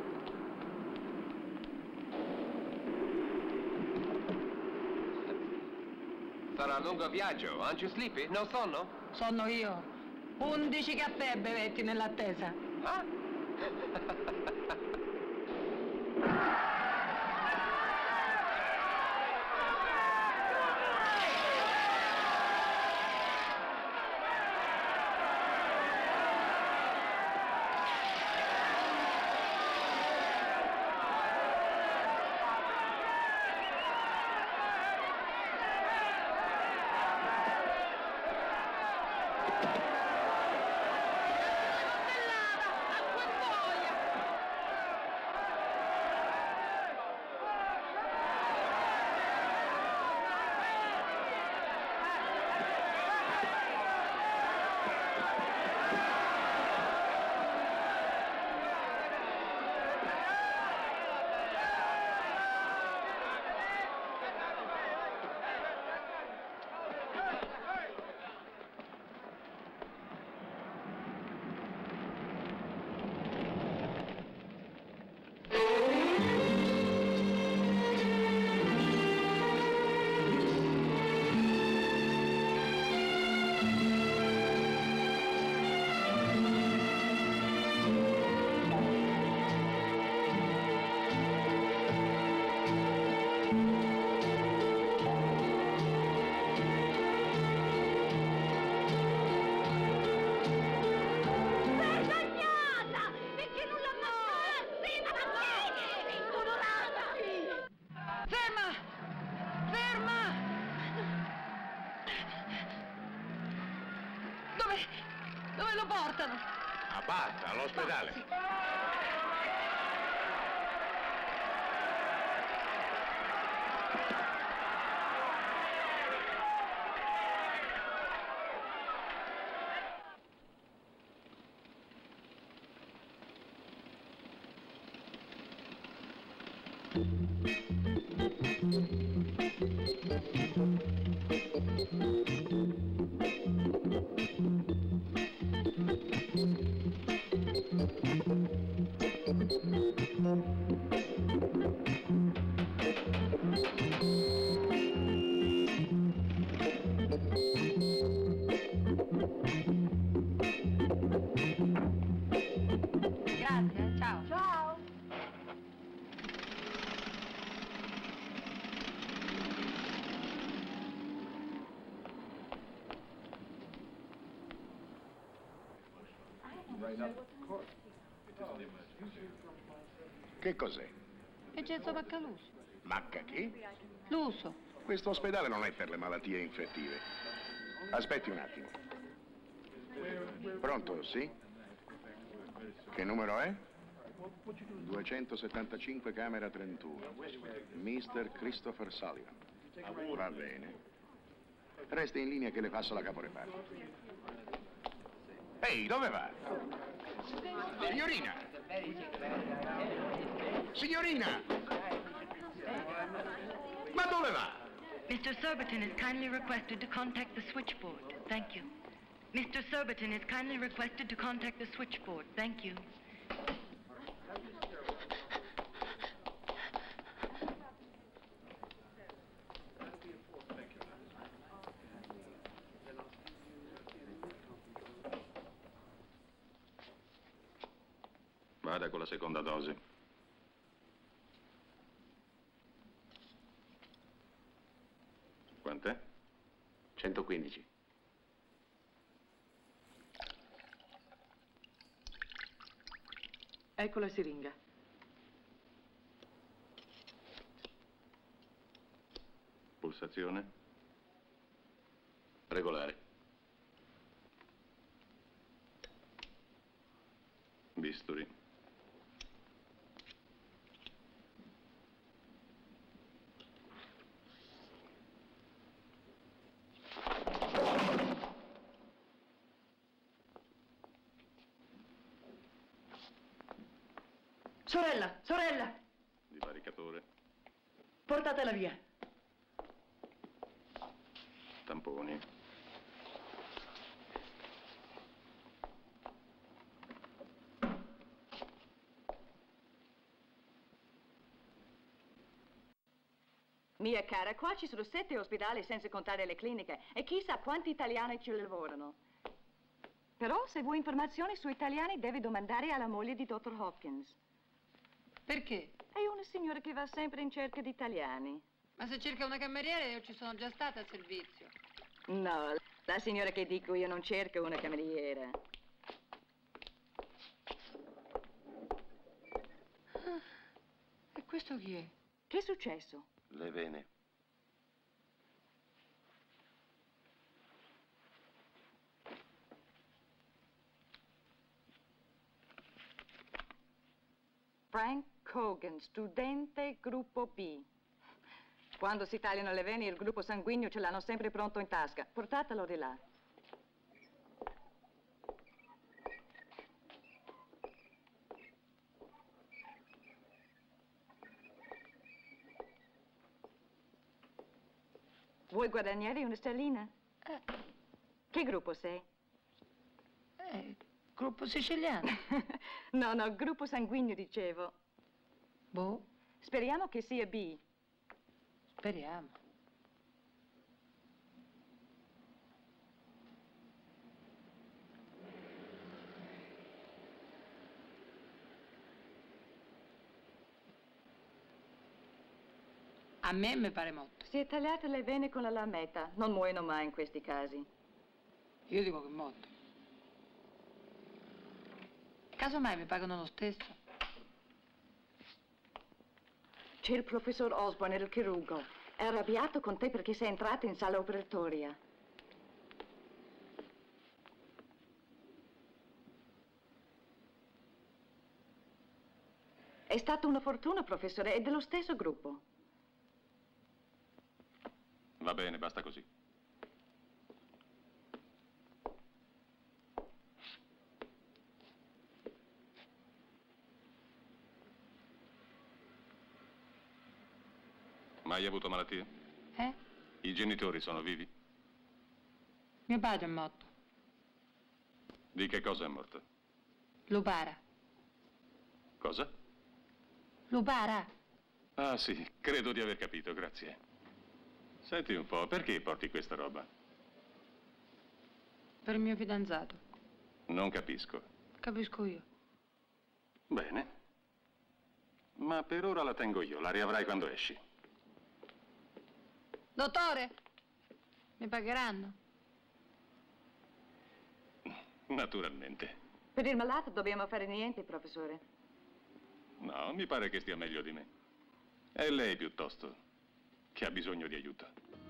K: Sarà un lungo viaggio, aren't you sleepy? Non sonno?
D: Sonno io. Undici caffè bevetti nell'attesa.
K: Ah?
C: Vergognata! Perché non l'ammazzassi? Ma perché? Ignorata!
D: Ferma! Ferma! Dove? Dove lo portano?
J: A Bath, all'ospedale.
C: Thank you.
R: Che cos'è?
D: È Gezzo Maccaluso.
R: Macca chi?
D: Luso.
R: Questo ospedale non è per le malattie infettive. Aspetti un attimo. Pronto, sì? Che numero è? duecentosettantacinque, camera trentuno. mister Christopher Sullivan. Va bene. Resti in linea che le passo la caporeparto. Ehi, dove va? Signorina! Signorina! Ma dove va?
S: Mister Surbiton is kindly requested to contact the switchboard. Thank you. Mister Surbiton is kindly requested to contact the switchboard. Thank you.
G: Vada con la seconda dose. Quant'è?
K: centoquindici.
T: Ecco la siringa.
G: Pulsazione? Regolare. Bisturi.
T: Sorella, sorella,
G: Divaricatore.
T: portatela via.
G: Tamponi.
E: Mia cara, qua ci sono sette ospedali senza contare le cliniche e chissà quanti italiani ci lavorano. Però se vuoi informazioni su italiani devi domandare alla moglie di dottor Hopkins.
D: Perché?
E: È una signora che va sempre in cerca di italiani.
D: Ma se cerca una cameriera io ci sono già stata a servizio.
E: No, la signora che dico io non cerca una cameriera.
D: Ah, e questo chi è?
E: Che è successo?
J: Le vene.
E: Frank Cogan, studente gruppo B. Quando si tagliano le vene il gruppo sanguigno ce l'hanno sempre pronto in tasca. Portatelo di là. Vuoi guadagnare una sterlina?
D: Eh.
E: Che gruppo sei?
D: Eh, gruppo siciliano.
E: No, no, gruppo sanguigno, dicevo.
D: Boh.
E: Speriamo che sia B.
D: Speriamo. A me mi pare molto.
E: Si è tagliate le vene con la lametta. Non muoiono mai in questi casi.
D: Io dico che è molto. Casomai mi pagano lo stesso.
E: C'è il professor Osborne, il chirurgo. È arrabbiato con te perché sei entrata in sala operatoria. È stata una fortuna, professore, è dello stesso gruppo.
G: Va bene, basta così. Mai avuto malattie?
D: Eh?
G: I genitori sono vivi?
D: Mio padre è morto.
G: Di che cosa è morto?
D: Lupara.
G: Cosa?
D: Lupara.
G: Ah sì, credo di aver capito, grazie. Senti un po', perché porti questa roba?
D: Per il mio fidanzato.
G: Non capisco.
D: Capisco io.
G: Bene. Ma per ora la tengo io, la riavrai quando esci.
D: Dottore, mi pagheranno?
G: Naturalmente.
E: Per il malato dobbiamo fare niente, professore.
U: No, mi pare che stia meglio di me. È lei piuttosto che ha bisogno di aiuto.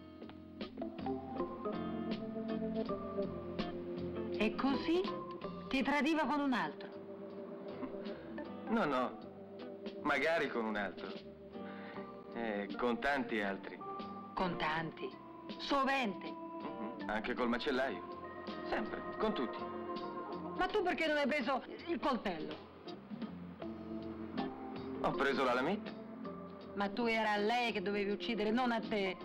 S: E così ti tradiva con un altro?
K: No, no, magari con un altro. E con tanti altri.
S: Con tanti? Sovente?
K: Mhm. Anche col macellaio. Sempre, con tutti.
S: Ma tu perché non hai preso il coltello?
K: Ho preso la lametta.
S: Ma tu era a lei che dovevi uccidere, non a te.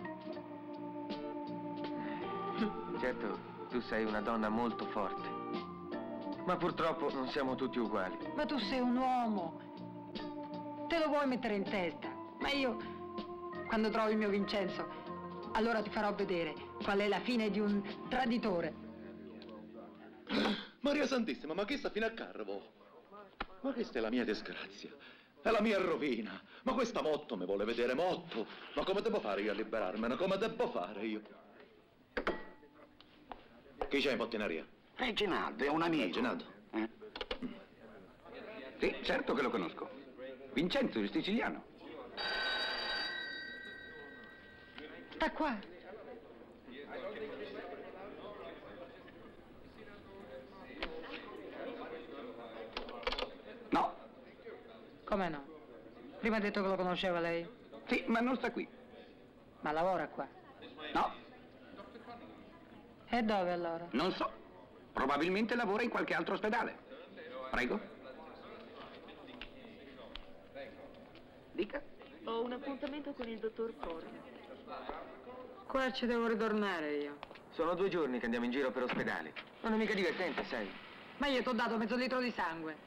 K: Certo, tu sei una donna molto forte. Ma purtroppo non siamo tutti uguali.
S: Ma tu sei un uomo. Te lo vuoi mettere in testa. Ma io, quando trovo il mio Vincenzo, allora ti farò vedere qual è la fine di un traditore.
A: Maria Santissima, ma che sta fino a carvo? Ma questa è la mia disgrazia. È la mia rovina. Ma questa motto mi vuole vedere motto. Ma come devo fare io a liberarmene? Come devo fare io? Chi c'è in bottineria?
R: Reginaldo, è un amico.
A: Reginaldo?
R: Eh? Sì, certo che lo conosco. Vincenzo, il siciliano.
S: Sta qua.
R: No.
S: Come no? Prima ha detto che lo conosceva lei.
R: Sì, ma non sta qui.
S: Ma lavora qua.
R: No,
S: E dove allora?
R: non so. Probabilmente lavora in qualche altro ospedale. Prego. Dica.
E: Ho un appuntamento con il dottor Corri.
S: Qua ci devo ritornare io.
K: Sono due giorni che andiamo in giro per ospedali. Non è mica divertente, sai.
S: Ma io ti ho dato mezzo litro di sangue.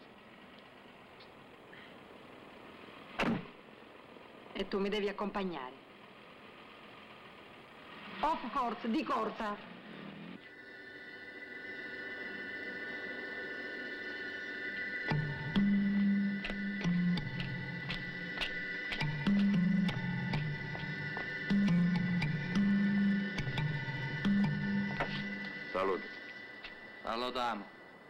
S: E tu mi devi accompagnare. Of course, di corsa.
R: Salute.
F: Salutiamo.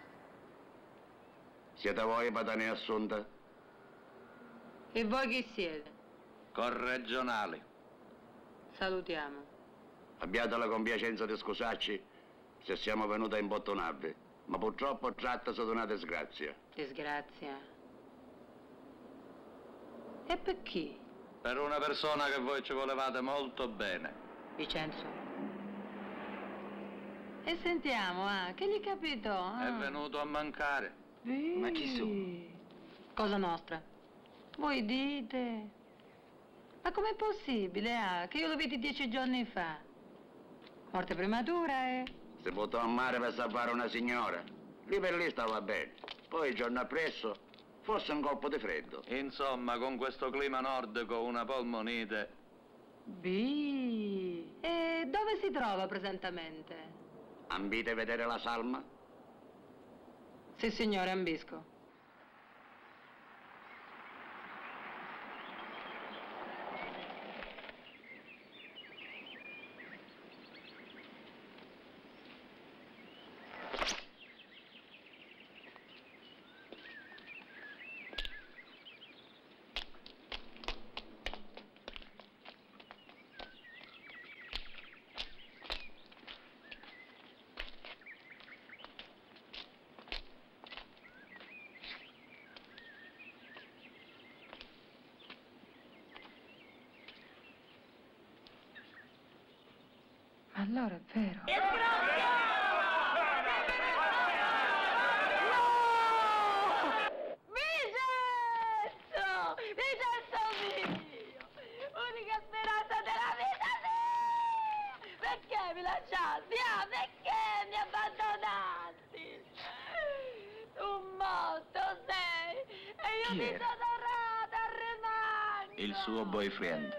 R: Siete voi Padane Assunta?
S: E voi chi siete?
F: Corregionali.
S: Salutiamo.
R: Abbiate la compiacenza di scusarci se siamo venuti a imbottonarvi, ma purtroppo trattasi di una disgrazia.
S: Disgrazia. E per chi?
F: Per una persona che voi ci volevate molto bene.
S: Vincenzo. E sentiamo, ah, che gli capitò?
F: È
S: Ah.
F: venuto a mancare.
S: Ma chi su? Cosa nostra? Voi dite? Ma com'è possibile, ah, che io lo vidi dieci giorni fa? Morte prematura, eh?
R: Si buttò a mare per salvare una signora. Lì per lì stava bene. Poi il giorno appresso, forse un colpo di freddo.
F: Insomma, con questo clima nordico, una polmonite.
S: Bi. E dove si trova presentemente?
R: Ambite vedere la salma?
S: Sì, signore, ambisco. Allora è vero.
C: Vincenzo! Vincenzo mio! Unica speranza della vita mia! Perché mi lasciasti? Ah, perché mi abbandonasti? Un morto sei! E io
G: Chi
C: ti
G: era?
C: sono rata a rimando!
G: Il suo boyfriend.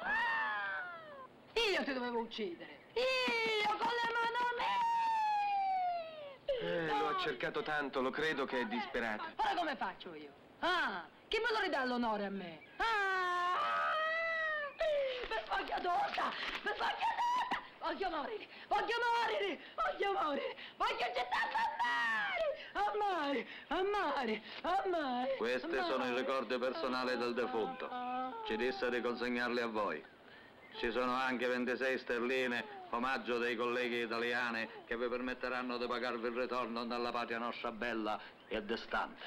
S: Io ti dovevo uccidere.
C: Io con le mani mie!
K: Eh, lo ha cercato tanto, lo credo che è disperata.
S: Ora come faccio io? Ah, chi me lo ridà l'onore a me?
C: Ah! Per sbagliatura! Per sbagliatura! Voglio morire! Voglio morire! Voglio morire! Voglio gettarmi a mare! A mare!
D: mare, a mare, a mare.
F: Questi
D: a
F: sono
D: mare.
F: i ricordi personali del defunto. Ci disse di consegnarli a voi. Ci sono anche ventisei sterline, omaggio dei colleghi italiani, che vi permetteranno di pagarvi il ritorno nella patria nostra bella e distante.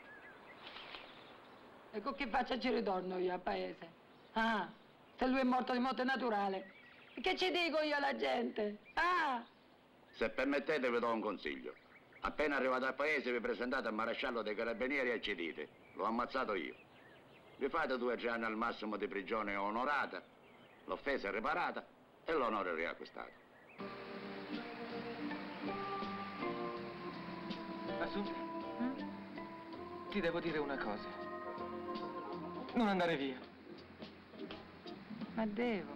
D: E con che faccia ci ritorno io al paese? Ah, se lui è morto di morte naturale. Che ci dico io alla gente? Ah!
R: Se permettete vi do un consiglio. Appena arrivate al paese vi presentate al maresciallo dei carabinieri e ci dite: l'ho ammazzato io. Vi fate due o tre anni al massimo di prigione onorata, l'offesa è riparata e l'onore riacquistato.
B: Assunta, ti devo dire una cosa. Non andare via.
D: Ma devo.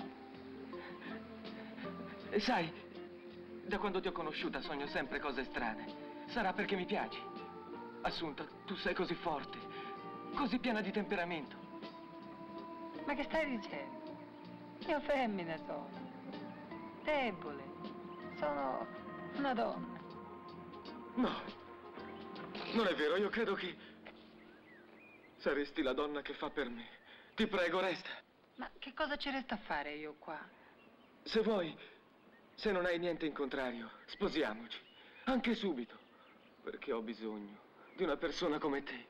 B: E sai, da quando ti ho conosciuta sogno sempre cose strane. Sarà perché mi piaci. Assunta, tu sei così forte, così piena di temperamento.
D: Ma che stai dicendo? Io femmina sono. Debole. Sono una donna.
B: No, non è vero, io credo che saresti la donna che fa per me. Ti prego, resta.
D: Ma che cosa ci resta a fare io qua?
B: Se vuoi, se non hai niente in contrario, sposiamoci. Anche subito. Perché ho bisogno di una persona come te.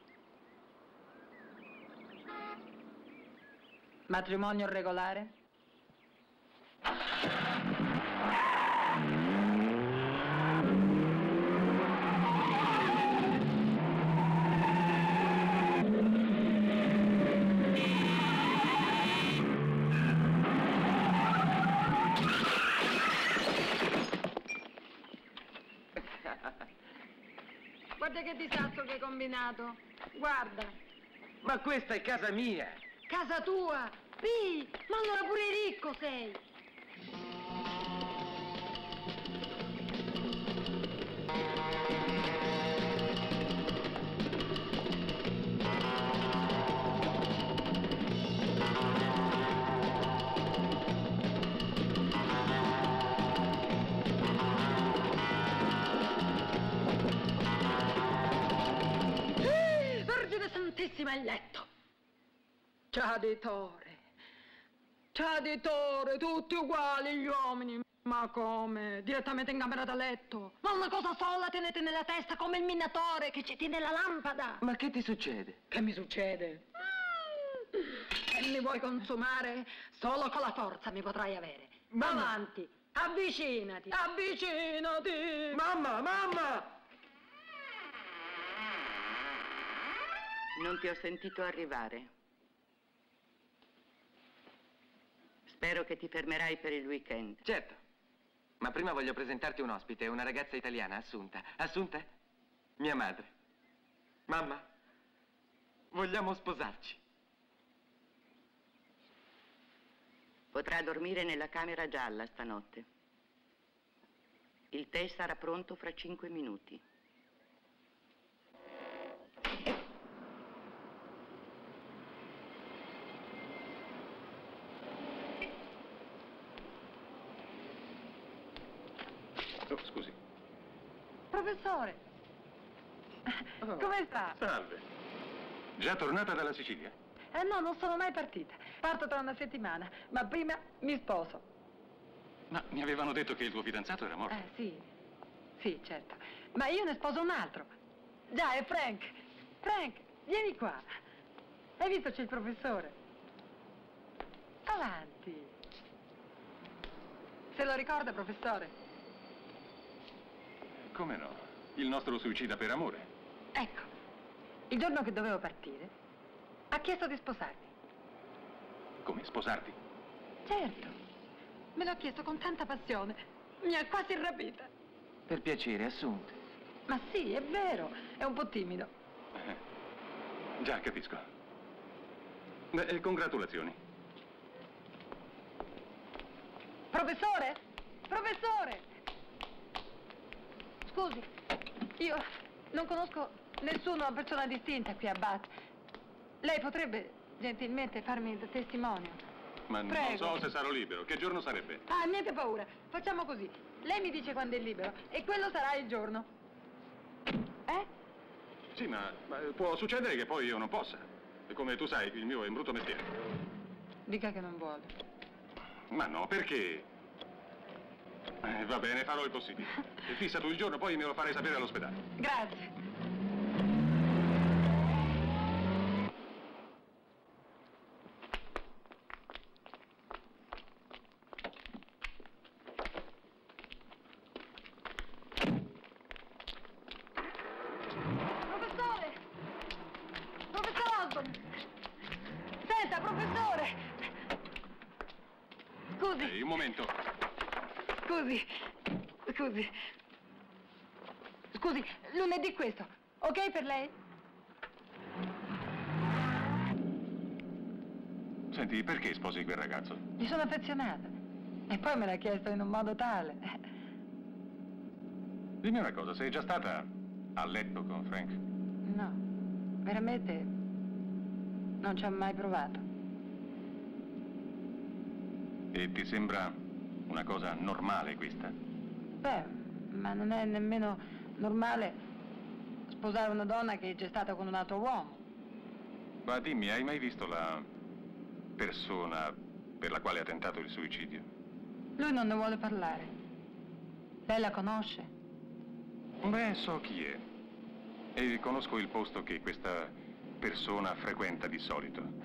D: Matrimonio regolare? Guarda che disastro che hai combinato. Guarda.
B: Ma questa è casa mia.
D: Casa tua? Sì, ma allora pure ricco sei. Vergine Santissima il letto. Traditore, traditore, tutti uguali gli uomini. Ma come? Direttamente in camera da letto? Ma una cosa sola tenete nella testa come il minatore che ci tiene la lampada.
B: Ma che ti succede?
D: Che mi succede? Mm. E mi vuoi consumare? Solo con la forza mi potrai avere.
B: Mamma.
D: Avanti, avvicinati, avvicinati.
B: Mamma, mamma!
V: Non ti ho sentito arrivare. Spero che ti fermerai per il weekend.
B: Certo. Ma prima voglio presentarti un ospite, una ragazza italiana, Assunta. Assunta? Mia madre. Mamma, vogliamo sposarci.
V: Potrà dormire nella camera gialla stanotte. Il tè sarà pronto fra cinque minuti.
U: Oh, scusi.
D: Professore,
U: Oh,
D: come sta?
U: Salve. Già tornata dalla Sicilia?
D: Eh no, non sono mai partita. Parto tra una settimana, ma prima mi sposo.
U: Ma mi avevano detto che il tuo fidanzato era morto.
D: Eh, sì. Sì, certo. Ma io ne sposo un altro. Già, è Frank. Frank, vieni qua. Hai visto c'è il professore? Avanti. Se lo ricorda, professore?
U: Come no? Il nostro suicida per amore.
D: Ecco, il giorno che dovevo partire, ha chiesto di sposarmi.
U: Come, sposarti?
D: Certo, me l'ha chiesto con tanta passione. Mi ha quasi rapita.
B: Per piacere, Assunta.
D: Ma sì, è vero, è un po' timido.
U: Eh, già, capisco. Beh, eh, congratulazioni.
D: Professore? Professore! Scusi, io non conosco nessuna persona distinta qui a Bath. Lei potrebbe gentilmente farmi da testimonio?
U: Ma
D: Prego.
U: non so se sarò libero. Che giorno sarebbe?
D: Ah, niente paura. Facciamo così. Lei mi dice quando è libero e quello sarà il giorno. Eh?
U: Sì, ma, ma può succedere che poi io non possa. E come tu sai, il mio è un brutto mestiere.
S: Dica che non vuole.
U: Ma no, perché? Eh, va bene, farò il possibile. E fissa tu il giorno, poi me lo farei sapere all'ospedale.
S: Grazie.
D: Professore! Professor Osborne! Senta, professore! Scusi,
U: Ehi, un momento.
D: scusi, scusi. Scusi, lunedì questo, ok per lei?
U: Senti, perché sposi quel ragazzo?
S: Gli sono affezionata. E poi me l'ha chiesto in un modo tale.
U: Dimmi una cosa, sei già stata a letto con Frank?
S: No, veramente non ci ho mai provato.
U: E ti sembra una cosa normale questa?
S: Beh, ma non è nemmeno normale sposare una donna che è già stata con un altro uomo.
U: Ma dimmi, hai mai visto la persona per la quale ha tentato il suicidio?
S: Lui non ne vuole parlare. Lei la conosce?
U: Beh, so chi è. E conosco il posto che questa persona frequenta di solito.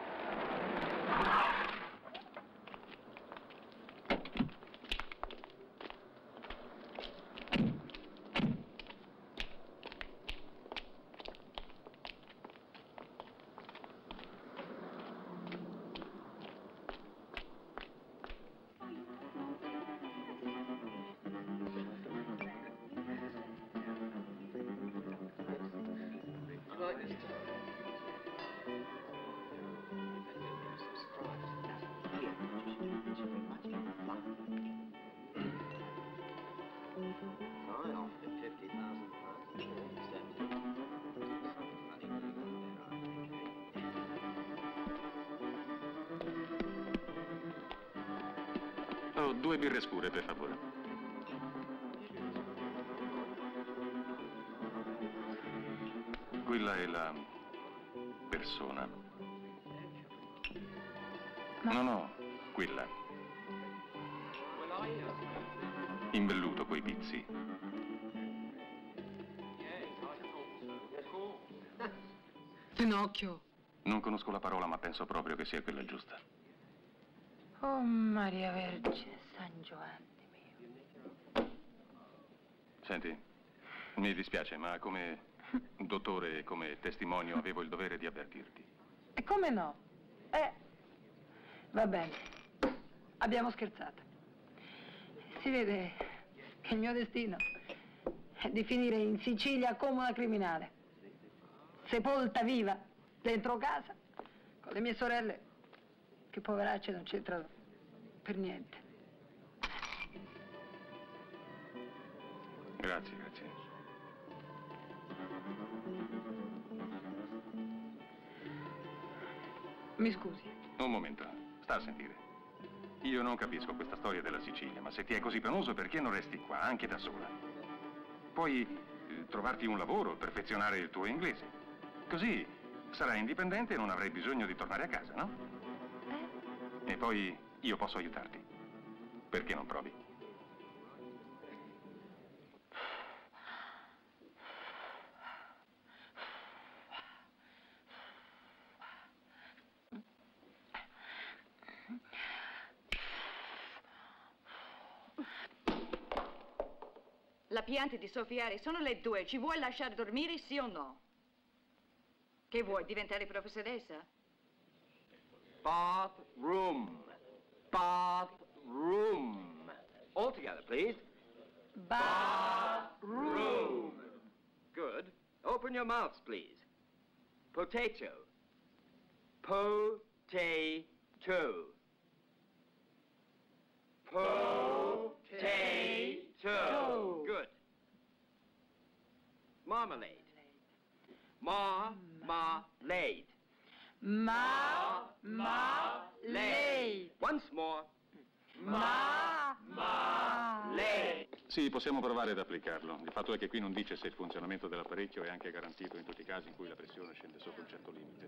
U: Oh, due birre scure, per favore. Quella è la persona. No, no, quella. In velluto coi pizzi.
S: Pinocchio.
U: Non conosco la parola, ma penso proprio che sia quella giusta.
S: Oh, Maria Vergine, San Giovanni mio.
U: Senti, mi dispiace, ma come dottore e come testimonio avevo il dovere di avvertirti.
S: E come no? Eh, va bene. Abbiamo scherzato. Si vede che il mio destino è di finire in Sicilia come una criminale. Sepolta viva dentro casa con le mie sorelle che poveracce non c'entrano per niente.
U: Grazie, grazie.
S: Mi scusi.
U: Un momento, sta a sentire. Io non capisco questa storia della Sicilia, ma se ti è così penoso, perché non resti qua, anche da sola? Puoi eh, trovarti un lavoro, perfezionare il tuo inglese. Così sarai indipendente e non avrai bisogno di tornare a casa, no? Eh? E poi io posso aiutarti. Perché non provi?
E: La pianta di soffiare sono le due. Ci vuoi lasciare dormire, sì o no? Che vuoi, diventare professoressa?
O: Bathroom. Bathroom. All together, please.
E: Bathroom.
O: Good. Open your mouths, please. Potato. Potato. Potato. Good. Marmalade. Marmalade.
S: Ma-ma-lade.
O: Once more.
S: Ma-ma-lade.
U: Sì, possiamo provare ad applicarlo. Il fatto è che qui non dice se il funzionamento dell'apparecchio è anche garantito in tutti i casi in cui la pressione scende sotto un certo limite.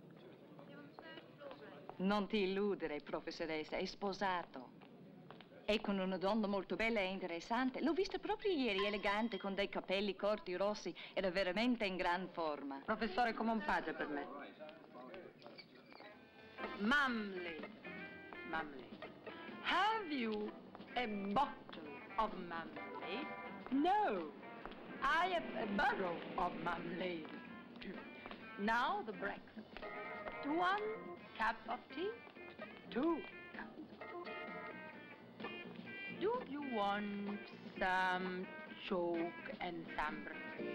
E: Non ti illudere, professoressa, è sposato. È con una donna molto bella e interessante. L'ho vista proprio ieri, elegante, con dei capelli corti rossi. Era veramente in gran forma.
S: Professore, come un padre per me. Mamley. Mamley. Have you a bottle of Mamley? No. I have a barrel of Mamley. Now the breakfast. One cup of tea. Two cups of tea. Do you want some chalk and sambre?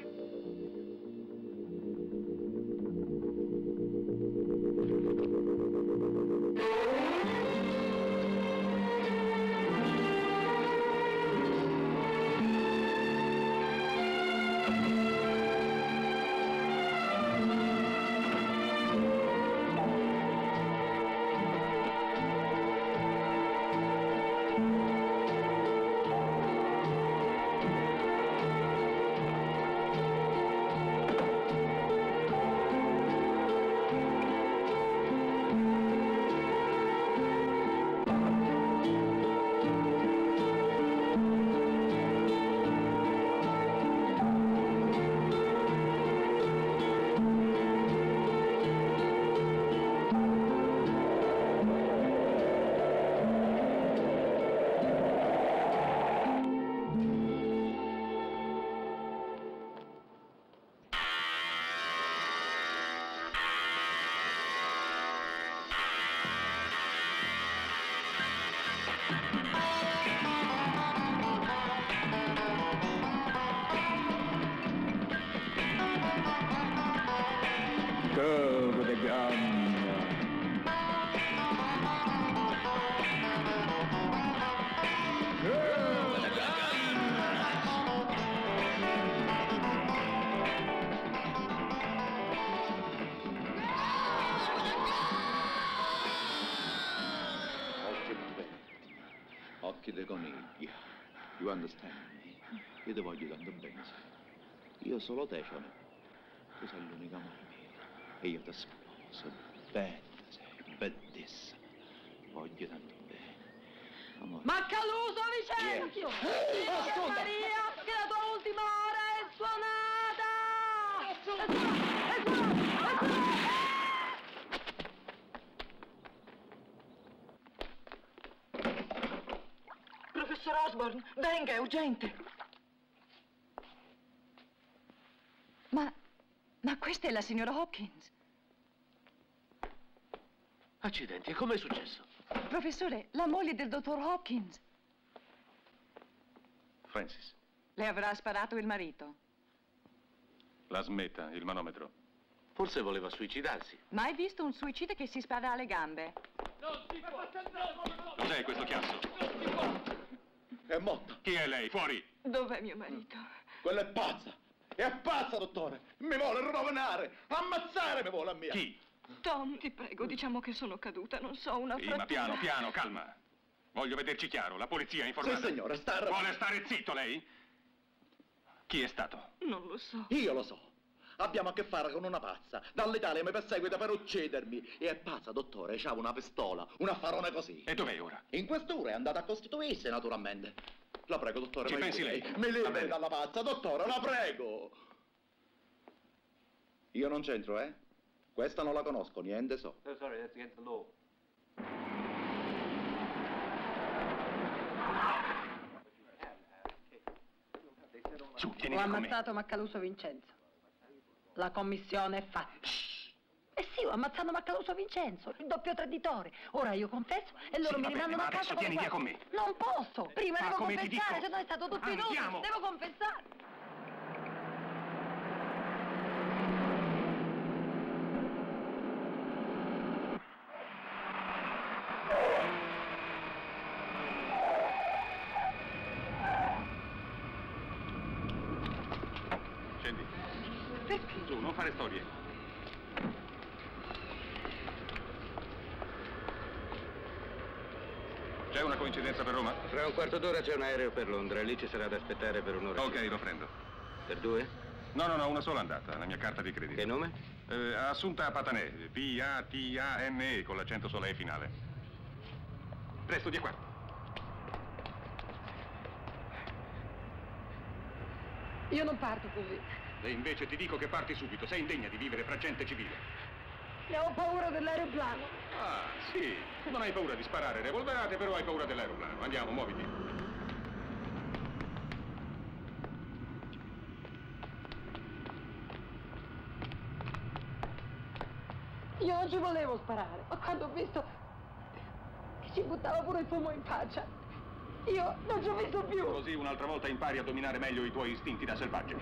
A: Occhi di coniglio. You understand me? Io ti voglio tanto bene, sai. Io solo te, cioè. Tu sei l'unica amore mia. E io ti sposo. Bella sei, bellissima. Voglio tanto bene. Amore.
D: Maccaluso Vicenzio!
A: Yeah.
D: Dio Maria, che la tua ultima ora è suonata! È suonata! È suonata! È suonata!
T: Professor Osborne, venga, è urgente.
E: Ma, ma questa è la signora Hopkins.
I: Accidenti, e com'è successo?
E: Professore, la moglie del dottor Hopkins.
U: Francis,
E: Le avrà sparato il marito.
U: la smetta, il manometro.
I: Forse voleva suicidarsi.
E: Mai visto un suicida che si spara alle gambe?
U: Cos'è questo chiasso?
A: È morta.
U: Chi è lei? Fuori!
E: Dov'è mio marito?
A: Quella è pazza. È pazza, dottore. Mi vuole rovinare. Ammazzare mi vuole a mia.
U: Chi?
H: Tom, ti prego, diciamo che sono caduta, non so, una
U: Sì,
H: frattura.
U: ma piano, piano, calma. Voglio vederci chiaro. La polizia è informata.
A: Sì, signore, sta arrabbiando.
U: Vuole stare zitto, lei? Chi è stato?
H: Non lo so.
A: Io lo so. Abbiamo a che fare con una pazza. Dall'Italia mi perseguita per uccidermi. E è pazza, dottore. C'ha una pistola. Un affarone così.
U: E dov'è ora?
A: In quest'ora è andata a costituirsi, naturalmente. La prego, dottore.
U: Ci
A: mi
U: pensi
A: aiuti.
U: lei?
A: Mi
U: Va
A: liberi
U: bene.
A: dalla pazza, dottore, la prego. Io non c'entro, eh? Questa non la conosco, niente so.
I: No, sorry, that's against the law.
U: Su,
D: Ho
U: tieni con me.
D: ammazzato Maccaluso Vincenzo. La commissione è fatta. Eh sì, ho ammazzato Maccaluso Vincenzo, il doppio traditore. Ora io confesso e loro
U: Sì,
D: mi
U: va bene,
D: rimandano
U: ma
D: a casa
U: adesso vieni via
D: come
U: con
D: guardia. Non posso, prima
U: Ma
D: devo
U: come ti
D: confessare,
U: dico?
D: se no è stato tutto inutile.
U: Andiamo.
D: Devo confessare.
U: Scendi.
D: Perché?
U: Su, non fare storie. C'è una coincidenza per Roma?
F: Fra un quarto d'ora c'è un aereo per Londra, lì ci sarà da aspettare per un'ora.
U: Ok, lo prendo.
F: Per due?
U: No, no, no, una sola andata, la mia carta di credito.
F: Che nome?
U: Eh, Assunta Patanè, P A T A N E, con l'accento sulla E finale. Presto, dia qua.
D: Io non parto così.
U: E invece ti dico che parti subito, sei indegna di vivere fra gente civile.
D: Ne ho paura dell'aeroplano.
U: Ah, sì, non hai paura di sparare revolverate, però hai paura dell'aeroplano. Andiamo, muoviti.
D: Io non ci volevo sparare, ma quando ho visto che ci buttava pure il fumo in faccia, io non ci ho visto più.
U: Così un'altra volta impari a dominare meglio i tuoi istinti da selvaggio.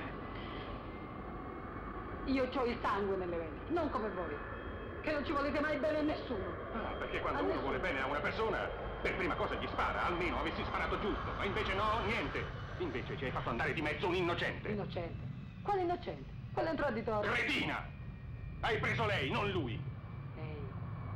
D: Io ho il sangue nelle vene, non come voi, che non ci volete mai bene a nessuno.
U: Ah, perché quando uno vuole bene a una persona, per prima cosa gli spara, almeno avessi sparato giusto, ma invece no, niente. Invece ci hai fatto andare di mezzo un innocente.
D: Innocente? Quale innocente? Quello è un traditore.
U: Cretina! Hai preso lei, non lui.
D: Ehi,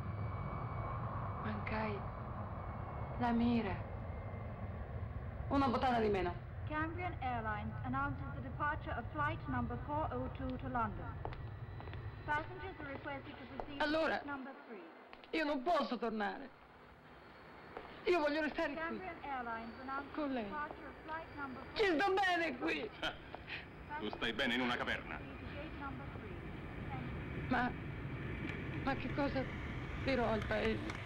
D: mancai la mira. Una bottana di meno.
Q: Cambrian Airlines announces the departure of flight number four oh two to London. Passengers are requested to proceed
D: Allora,
Q: to number three.
D: Io non posso tornare. Io voglio restare qui.
Q: Cambrian Airlines announces
D: Con
Q: the
D: lei.
Q: departure of flight number
D: Ci sto bene qui.
U: Tu stai bene in una caverna.
Q: gate number three.
D: Ma... ma che cosa dirò al paese?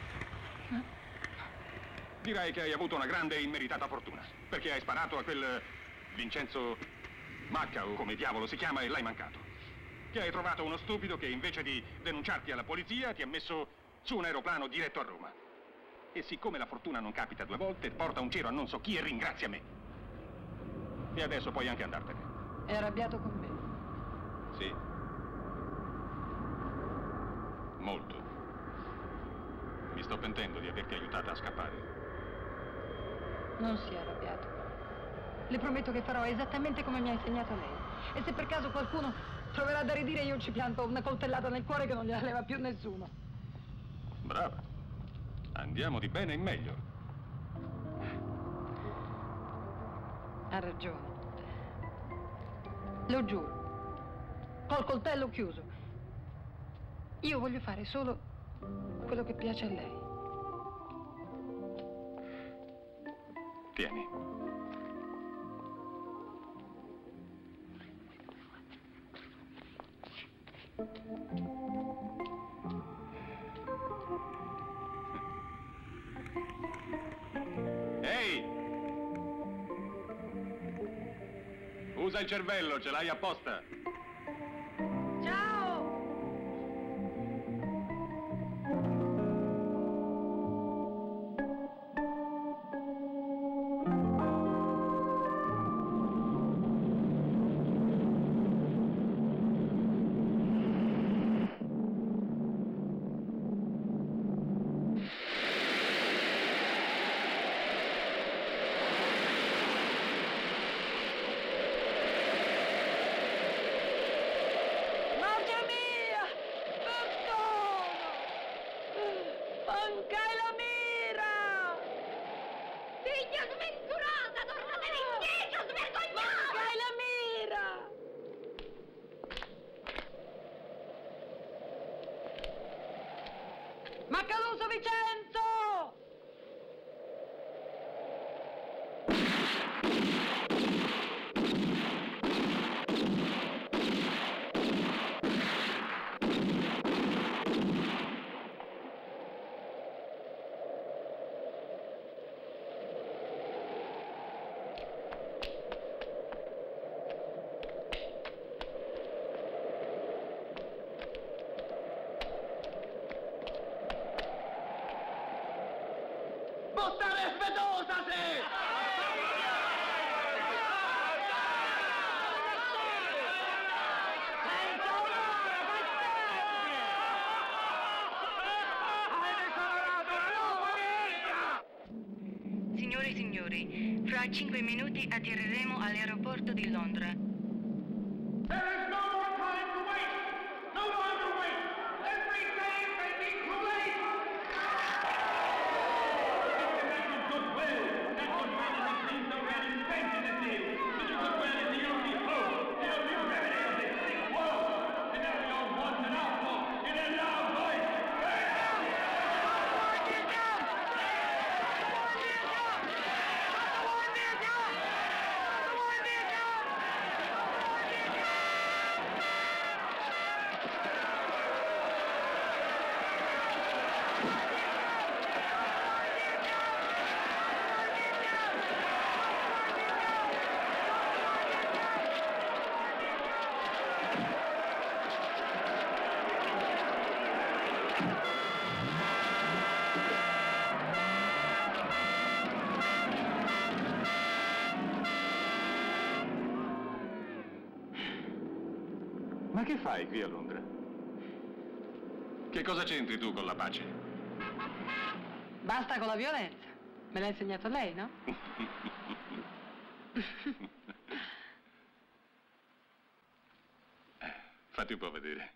U: Direi che hai avuto una grande e immeritata fortuna, perché hai sparato a quel Vincenzo Macca, o come diavolo si chiama, e l'hai mancato. Che hai trovato uno stupido che invece di denunciarti alla polizia ti ha messo su un aeroplano diretto a Roma. E siccome la fortuna non capita due volte, porta un cero a non so chi e ringrazia me. E adesso puoi anche andartene.
D: È arrabbiato con me.
U: Sì. Molto. Mi sto pentendo di averti aiutata a scappare.
D: Non sia arrabbiato. Le prometto che farò esattamente come mi ha insegnato lei. E se per caso qualcuno troverà da ridire, io ci pianto una coltellata nel cuore che non gliela leva più nessuno.
U: Brava. Andiamo di bene in meglio.
D: Ha ragione. Lo giuro. Col coltello chiuso. Io voglio fare solo quello che piace a lei.
U: Tieni. Ehi! Usa il cervello, ce l'hai apposta.
D: Macaluso Vincenzo!
B: Buttare svedosa, sì!
V: Signore e signori, fra cinque minuti atterreremo all'aeroporto di Londra.
U: Ma che fai qui a Londra? Che cosa c'entri tu con la pace?
S: Basta con la violenza. Me l'ha insegnato lei, no?
U: Fatti un po' vedere.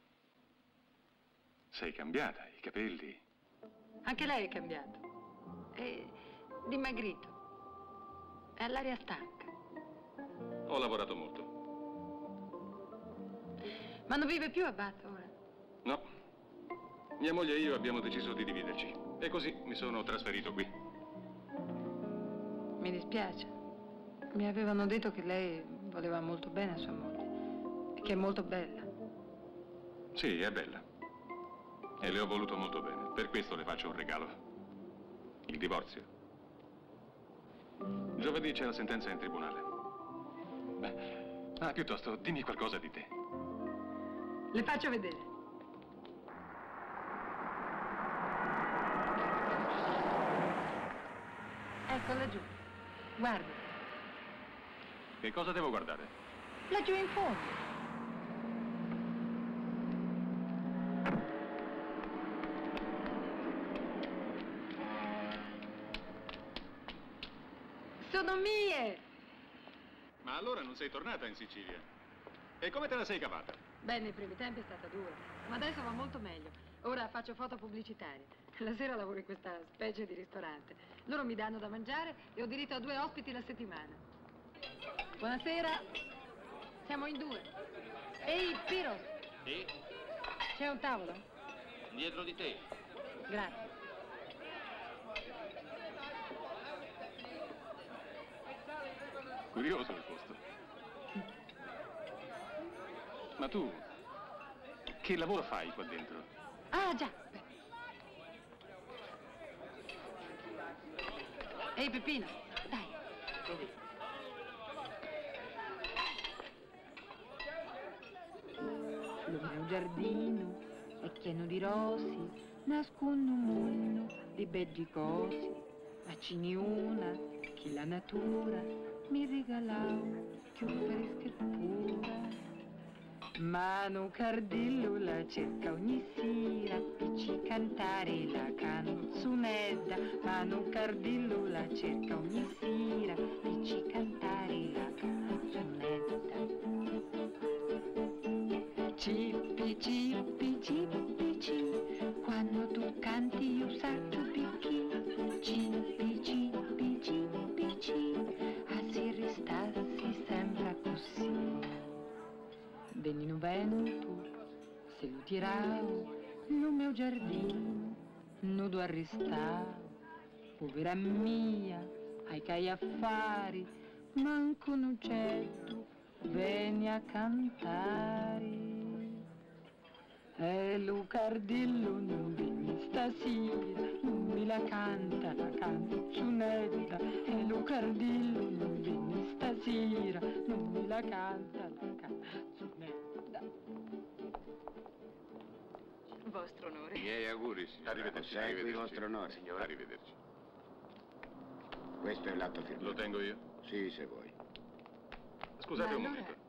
U: Sei cambiata, i capelli.
S: Anche lei è cambiato. È dimagrito. È all'aria stanca.
U: Ho lavorato molto.
S: Ma non vive più a Bath ora?
U: No. Mia moglie e io abbiamo deciso di dividerci. E così mi sono trasferito qui.
S: Mi dispiace. Mi avevano detto che lei voleva molto bene a sua moglie. E che è molto bella.
U: Sì, è bella. E le ho voluto molto bene. Per questo le faccio un regalo. Il divorzio. Giovedì c'è la sentenza in tribunale. Beh, ma piuttosto dimmi qualcosa di te.
S: Le faccio vedere. Ecco laggiù. Guardi.
U: Che cosa devo guardare?
S: Laggiù in fondo. Sono mie!
U: Ma allora non sei tornata in Sicilia? E come te la sei cavata?
S: Beh, nei primi tempi è stata dura, ma adesso va molto meglio. Ora faccio foto pubblicitarie. La sera lavoro in questa specie di ristorante. Loro mi danno da mangiare e ho diritto a due ospiti la settimana. Buonasera. Siamo in due. Ehi, Piro,
J: Sì?
S: c'è un tavolo?
J: Dietro di te.
S: Grazie.
U: Curioso il posto. Ma tu, che lavoro fai qua dentro?
S: Ah, già. Ehi, Peppino, dai. Il mio giardino è pieno di rosi, nasconde un mondo di beggi cosi. Macini una che la natura mi regalava più fresca e pura. Manu Cardillo la cerca ogni sera, dici cantare la canzonetta. Manu Cardillo la cerca ogni sera, dici cantare la canzonetta. Cippi, cippi, cippi, cippi, quando tu canti io sacco picchi. Cippi, cippi, cippi, cippi, a si restassi sembra così. Benino vento, se lo tiravo, no meu giardino, nudo arrestavo. Povera mia, ai cai affari, manco un uccello, vieni a cantare. E Lucardillo non vieni stasera, non mi la canta la canzonetta. E Lucardillo non vieni stasera, non mi la canta la canzonetta.
E: Vostro onore.
J: Miei auguri, signora.
U: Arrivederci.
R: Segui,
U: arrivederci.
R: vostro onore.
U: Signora. Arrivederci.
R: Questo è l'atto firmato.
U: Lo tengo io?
R: Sì, se vuoi.
U: Scusate
E: Ma
U: un
E: allora-
U: momento.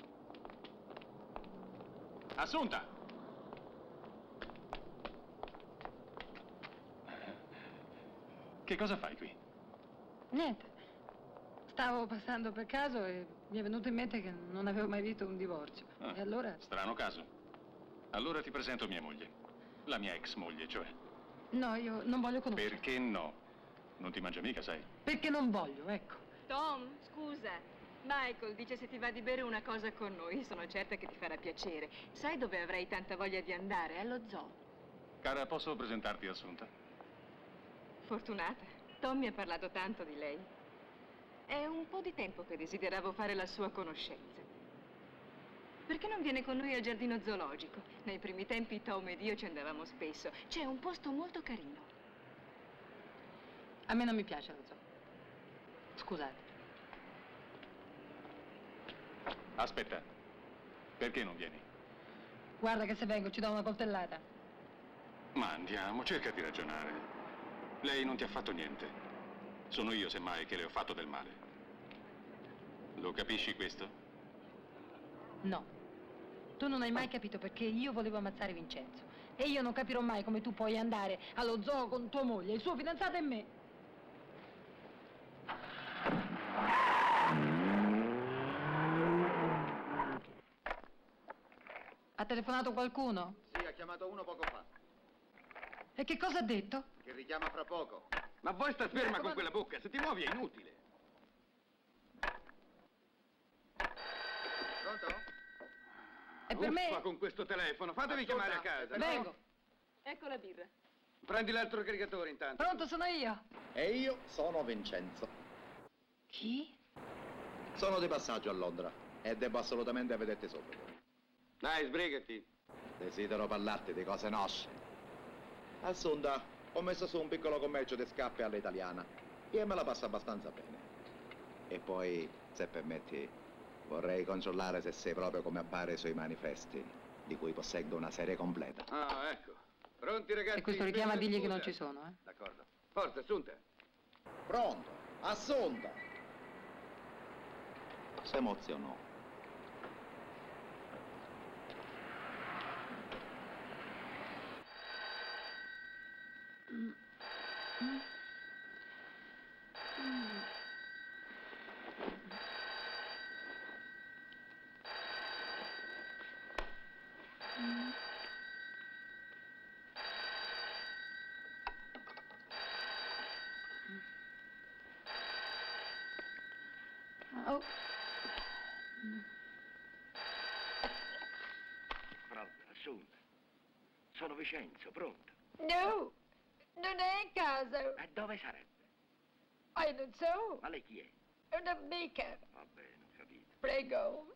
U: Assunta! Che cosa fai qui?
S: Niente. Stavo passando per caso e mi è venuto in mente che non avevo mai visto un divorzio.
U: Ah,
S: E allora...
U: Strano caso. Allora ti presento mia moglie. La mia ex moglie, cioè.
S: No, io non voglio conoscere.
U: Perché no? Non ti mangia mica, sai?
S: Perché non voglio, ecco.
E: Tom, scusa. Michael dice se ti va di bere una cosa con noi, sono certa che ti farà piacere. Sai dove avrei tanta voglia di andare? Allo zoo.
U: Cara, posso presentarti Assunta?
E: Fortunata. Tom mi ha parlato tanto di lei. È un po' di tempo che desideravo fare la sua conoscenza. Perché non viene con noi al giardino zoologico? Nei primi tempi Tom ed io ci andavamo spesso. C'è un posto molto carino.
S: A me non mi piace lo zoo. Scusate.
U: Aspetta. Perché non vieni?
S: Guarda che se vengo ci do una coltellata.
U: Ma andiamo, cerca di ragionare. Lei non ti ha fatto niente. Sono io, semmai, che le ho fatto del male. Lo capisci questo?
S: No. Tu non hai mai capito perché io volevo ammazzare Vincenzo. E io non capirò mai come tu puoi andare allo zoo con tua moglie, il suo fidanzato e me. Ha telefonato qualcuno?
R: Sì, ha chiamato uno poco fa.
S: E che cosa ha detto?
R: Che richiama fra poco.
L: Ma voi sta ferma con quella bocca, se ti muovi è inutile.
R: Pronto?
S: È per
L: Uffa
S: me?
L: con questo telefono, fatevi
R: Ascolta,
L: chiamare a casa.
S: Vengo.
H: Ecco la birra.
L: Prendi l'altro caricatore intanto.
S: Pronto, sono io.
A: E io sono Vincenzo.
S: Chi?
A: Sono di passaggio a Londra e devo assolutamente vederti subito.
L: Dai, sbrigati.
A: Desidero parlarti di cose nostre. Assunta, ho messo su un piccolo commercio di scarpe all'italiana e me la passa abbastanza bene. E poi, se permetti, vorrei controllare se sei proprio come appare sui manifesti, di cui posseggo una serie completa.
L: Ah, ecco. Pronti ragazzi?
S: E questo richiama a dirgli che
L: scusa.
S: non ci sono, eh?
L: D'accordo. Forza, Assunta.
A: Pronto? Assunta! Si emozionò.
S: Oh.
O: Pronto, Assunta. Sono Vincenzo, pronto.
D: No, non è in casa.
O: Ma dove sarebbe?
D: Ah, non so.
O: Ma lei chi è?
D: Un'amica.
O: Va bene, ho capito.
D: Prego.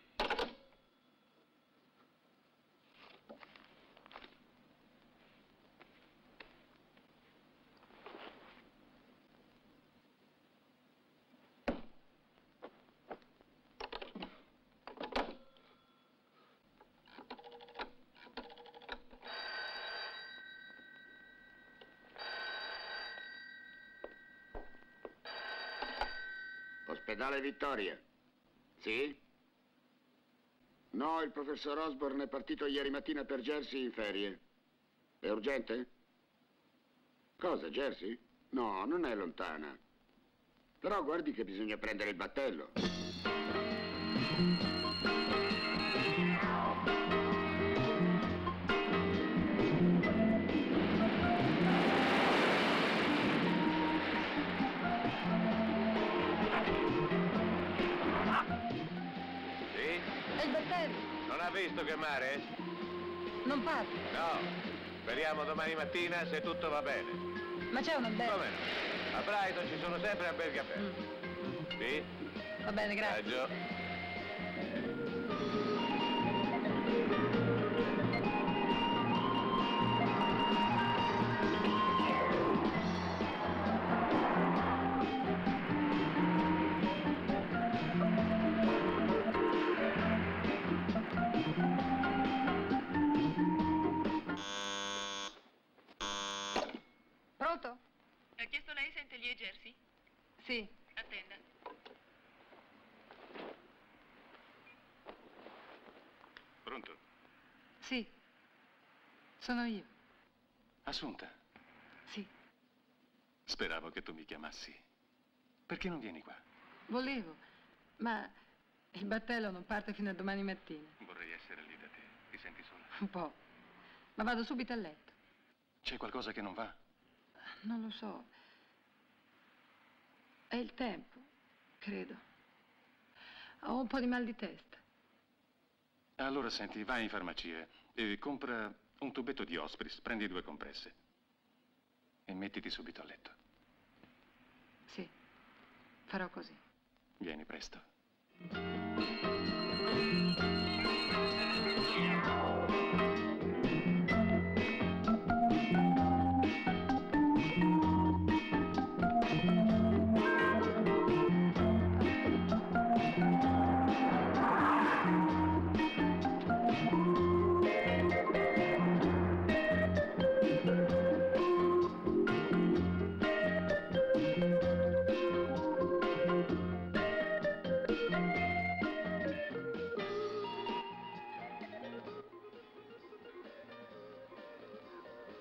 R: Ospedale Vittoria. Sì? No, il professor Osborne è partito ieri mattina per Jersey in ferie. È urgente? Cosa, Jersey? No, non è lontana. Però guardi che bisogna prendere il battello.
S: È il battello.
K: Non ha visto che mare?
S: Non parte.
K: No. Speriamo domani mattina se tutto va bene.
S: Ma c'è un albergo.
K: Come no? A Brighton ci sono sempre alberghi aperti. Sì?
S: Va bene, grazie.
K: Raggio.
S: Pronto?
V: Ha chiesto lei se Atelier Jersey?
S: Sì.
V: Attenda.
U: Pronto?
S: Sì. Sono io.
U: Assunta,
S: Sì.
U: speravo che tu mi chiamassi. Perché non vieni qua?
S: Volevo, ma il battello non parte fino a domani mattina.
U: Vorrei essere lì da te. Ti senti sola?
S: Un po'. Ma vado subito a letto.
U: C'è qualcosa che non va?
S: Non lo so. È il tempo, credo. Ho un po' di mal di testa.
U: Allora senti, vai in farmacia e compra un tubetto di Ospris, prendi due compresse e mettiti subito a letto.
S: Sì, farò così.
U: Vieni presto.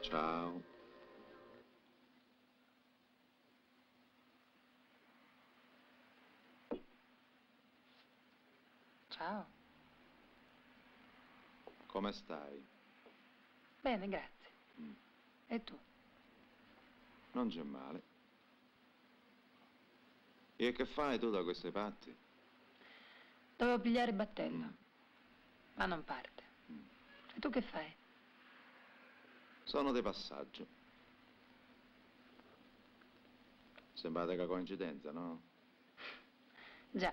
A: Ciao.
D: Ciao.
A: Come stai?
D: Bene, grazie.
A: Mm.
D: E tu?
A: Non c'è male. E che fai tu da queste parti?
D: Dovevo pigliare battello, ma non parte. E tu che fai?
A: Sono di passaggio. Simpatica coincidenza, no?
D: Già.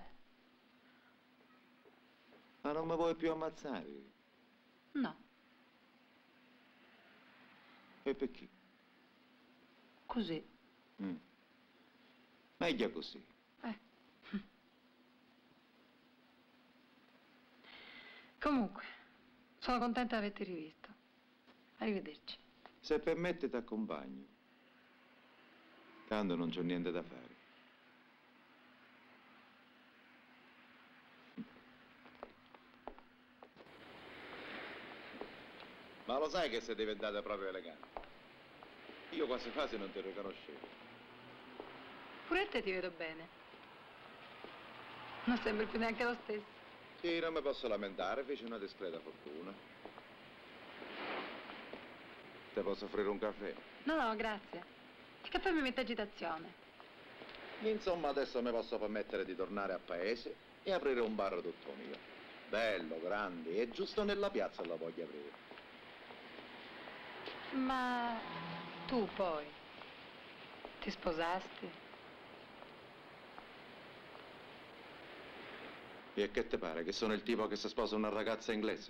A: Ma non mi vuoi più ammazzare?
D: No,
A: E perché?
D: così.
A: Mm. Meglio così.
D: Eh. Comunque, sono contenta di averti rivisto. Arrivederci.
A: Se permetti ti accompagno. Tanto non c'ho niente da fare. Ma lo sai che sei diventata proprio elegante? Io quasi quasi non ti riconoscevo.
D: Pure a te ti vedo bene. Non sembri più neanche lo stesso.
A: Sì, non mi posso lamentare, feci una discreta fortuna. Ti posso offrire un caffè?
D: No, no, grazie. Il caffè mi mette agitazione.
A: Insomma, adesso mi posso permettere di tornare a paese e aprire un bar tutto mio. Bello, grande, e giusto nella piazza la voglio aprire.
D: Ma tu poi ti sposasti?
A: E che ti pare, che sono il tipo che si sposa una ragazza inglese?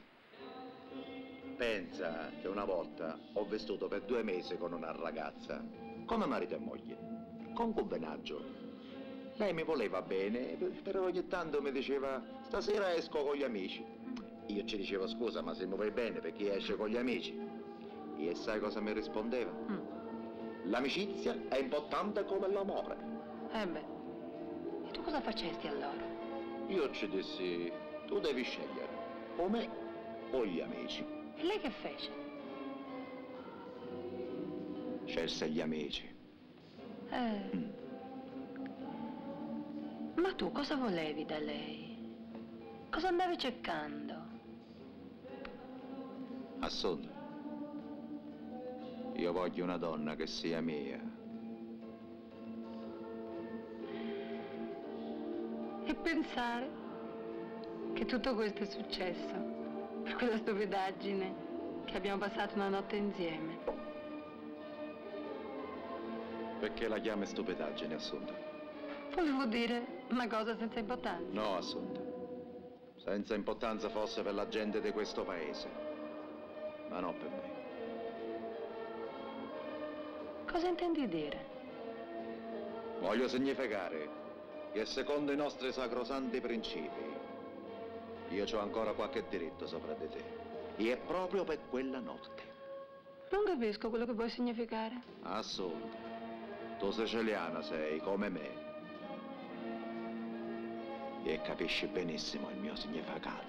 A: Pensa che una volta ho vissuto per due mesi con una ragazza, come marito e moglie, concubenaggio. Lei mi voleva bene, però ogni tanto mi diceva, stasera esco con gli amici. Io ci dicevo, scusa, ma se mi vuoi bene, perché esce con gli amici? E sai cosa mi rispondeva?
D: Mm.
A: L'amicizia è importante come l'amore.
D: Eh beh, e tu cosa facesti allora?
A: Io ci dissi, tu devi scegliere, o me o gli amici.
D: E lei che fece?
A: Scelse gli amici.
D: Eh.
A: Mm.
D: Ma tu cosa volevi da lei? Cosa andavi cercando?
A: Assunto. Io voglio una donna che sia mia.
D: E pensare che tutto questo è successo per quella stupidaggine che abbiamo passato una notte insieme.
A: Perché la chiami stupidaggine, Assunta?
D: Volevo dire una cosa senza importanza.
A: No, Assunta. Senza importanza fosse per la gente di questo paese, ma non per me.
D: Cosa intendi dire?
A: Voglio significare che secondo i nostri sacrosanti principi io ho ancora qualche diritto sopra di te. E è proprio per quella notte.
D: Non capisco quello che vuoi significare.
A: Assunta, tu siciliana sei come me. E capisci benissimo il mio significato.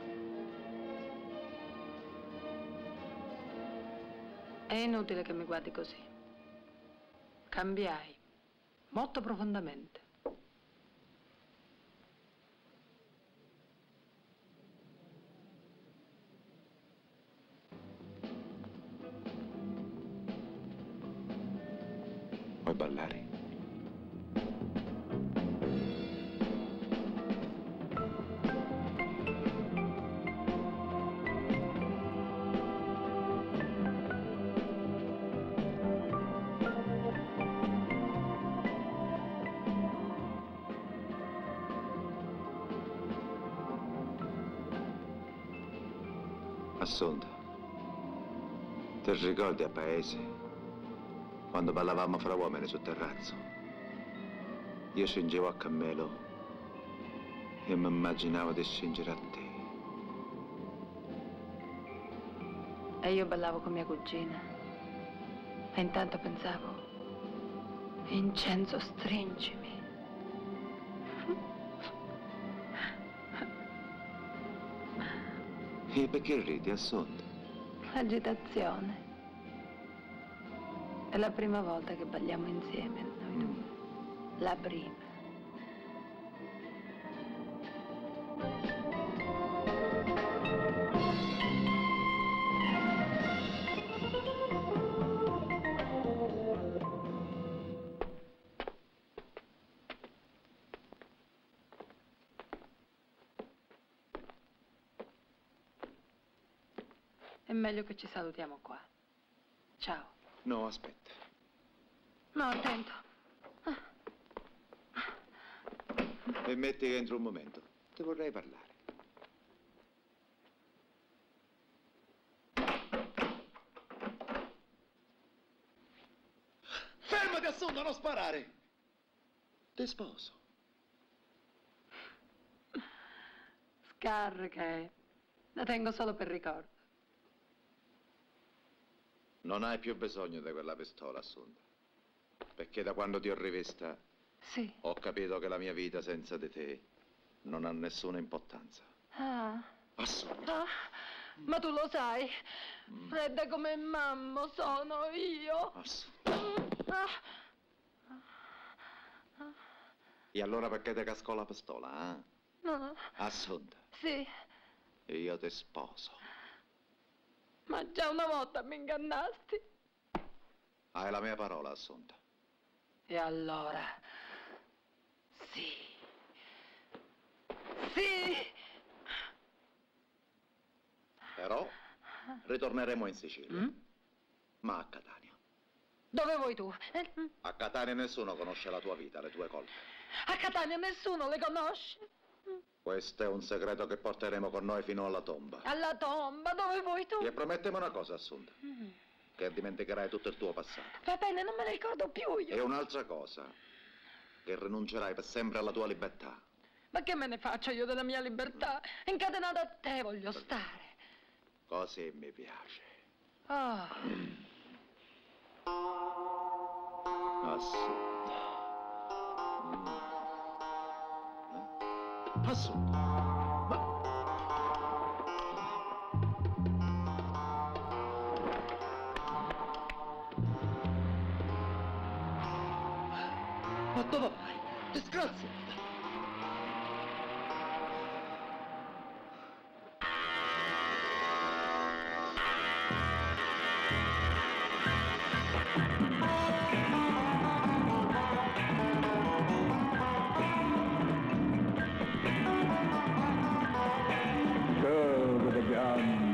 D: È inutile che mi guardi così. Cambiai, molto profondamente.
A: Vuoi ballare? Assunta, ti ricordi a paese, quando parlavamo fra uomini sul terrazzo? Io scingevo a Cammelo e mi immaginavo di scingere a te.
D: E io ballavo con mia cugina. E intanto pensavo, Vincenzo, stringimi.
A: E perché ridi, Assunta?
D: Agitazione. È la prima volta che balliamo insieme, noi due. La prima. È meglio che ci salutiamo qua. Ciao.
A: No, aspetta.
D: No, attento.
A: Permetti che entro un momento. Ti vorrei parlare. Fermati, Assunta, non sparare! Ti sposo.
D: Scarica, eh. La tengo solo per ricordo.
A: Non hai più bisogno di quella pistola, Assunta. Perché da quando ti ho rivista,
D: sì,
A: ho capito che la mia vita senza di te non ha nessuna importanza.
D: Ah.
A: Assunta.
D: Ah. Ma tu lo sai, fredda come mamma sono io.
A: Assunta.
D: Ah.
A: E allora perché ti cascò la pistola, eh?
D: No.
A: Assunta.
D: Sì.
A: Io ti sposo.
D: Ma già una volta mi ingannasti.
A: Hai la mia parola, Assunta.
D: E allora? Sì. Sì.
A: Però ritorneremo in Sicilia.
D: Mm?
A: Ma a Catania.
D: Dove vuoi tu? Eh?
A: A Catania nessuno conosce la tua vita, le tue colpe.
D: A Catania nessuno le conosce.
A: Questo è un segreto che porteremo con noi fino alla tomba.
D: Alla tomba, dove vuoi tu?
A: E promettimi una cosa, Assunta.
D: Mm.
A: Che dimenticherai tutto il tuo passato.
D: Va bene, non me ne ricordo più io.
A: E un'altra cosa. Che rinuncerai per sempre alla tua libertà.
D: Ma che me ne faccio io della mia libertà? Incatenata a te voglio stare.
A: Così mi piace.
D: Ah.
A: Assunta. Mm. Assunta. Ma... Ma dove vai? Disgraziata!
M: Girl with a gun.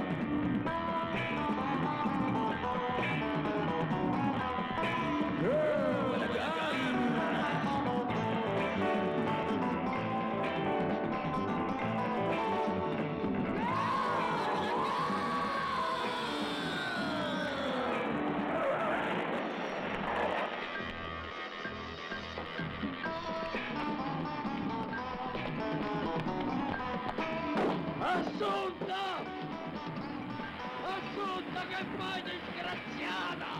M: Girl with a gun.
N: Assunta! Assunta, che fai, disgraziata?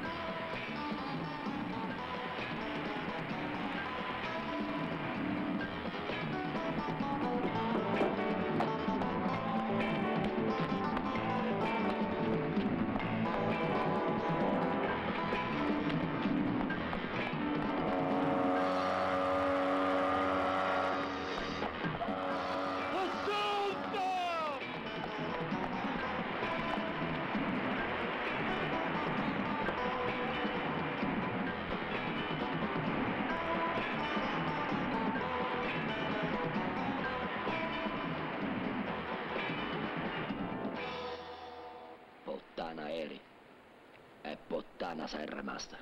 W: Puttana eri. E puttana sei rimasta.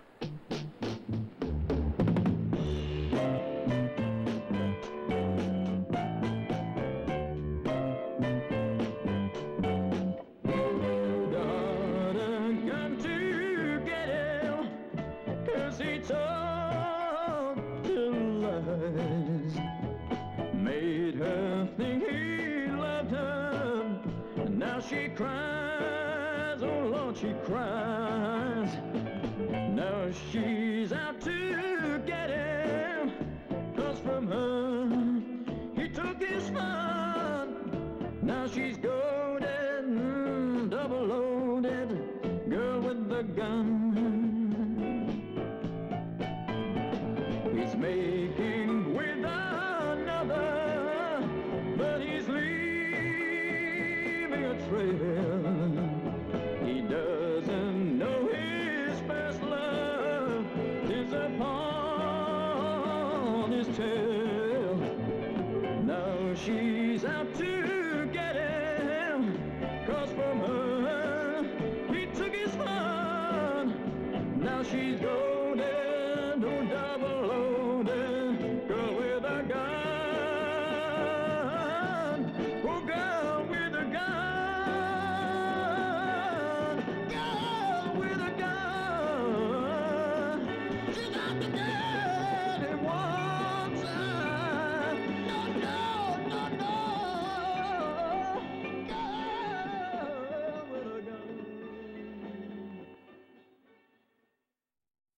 M: Made her think he loved her. And now she cries, oh Lord, she cries. Now she's out to get him. 'Cause from her he took his smile.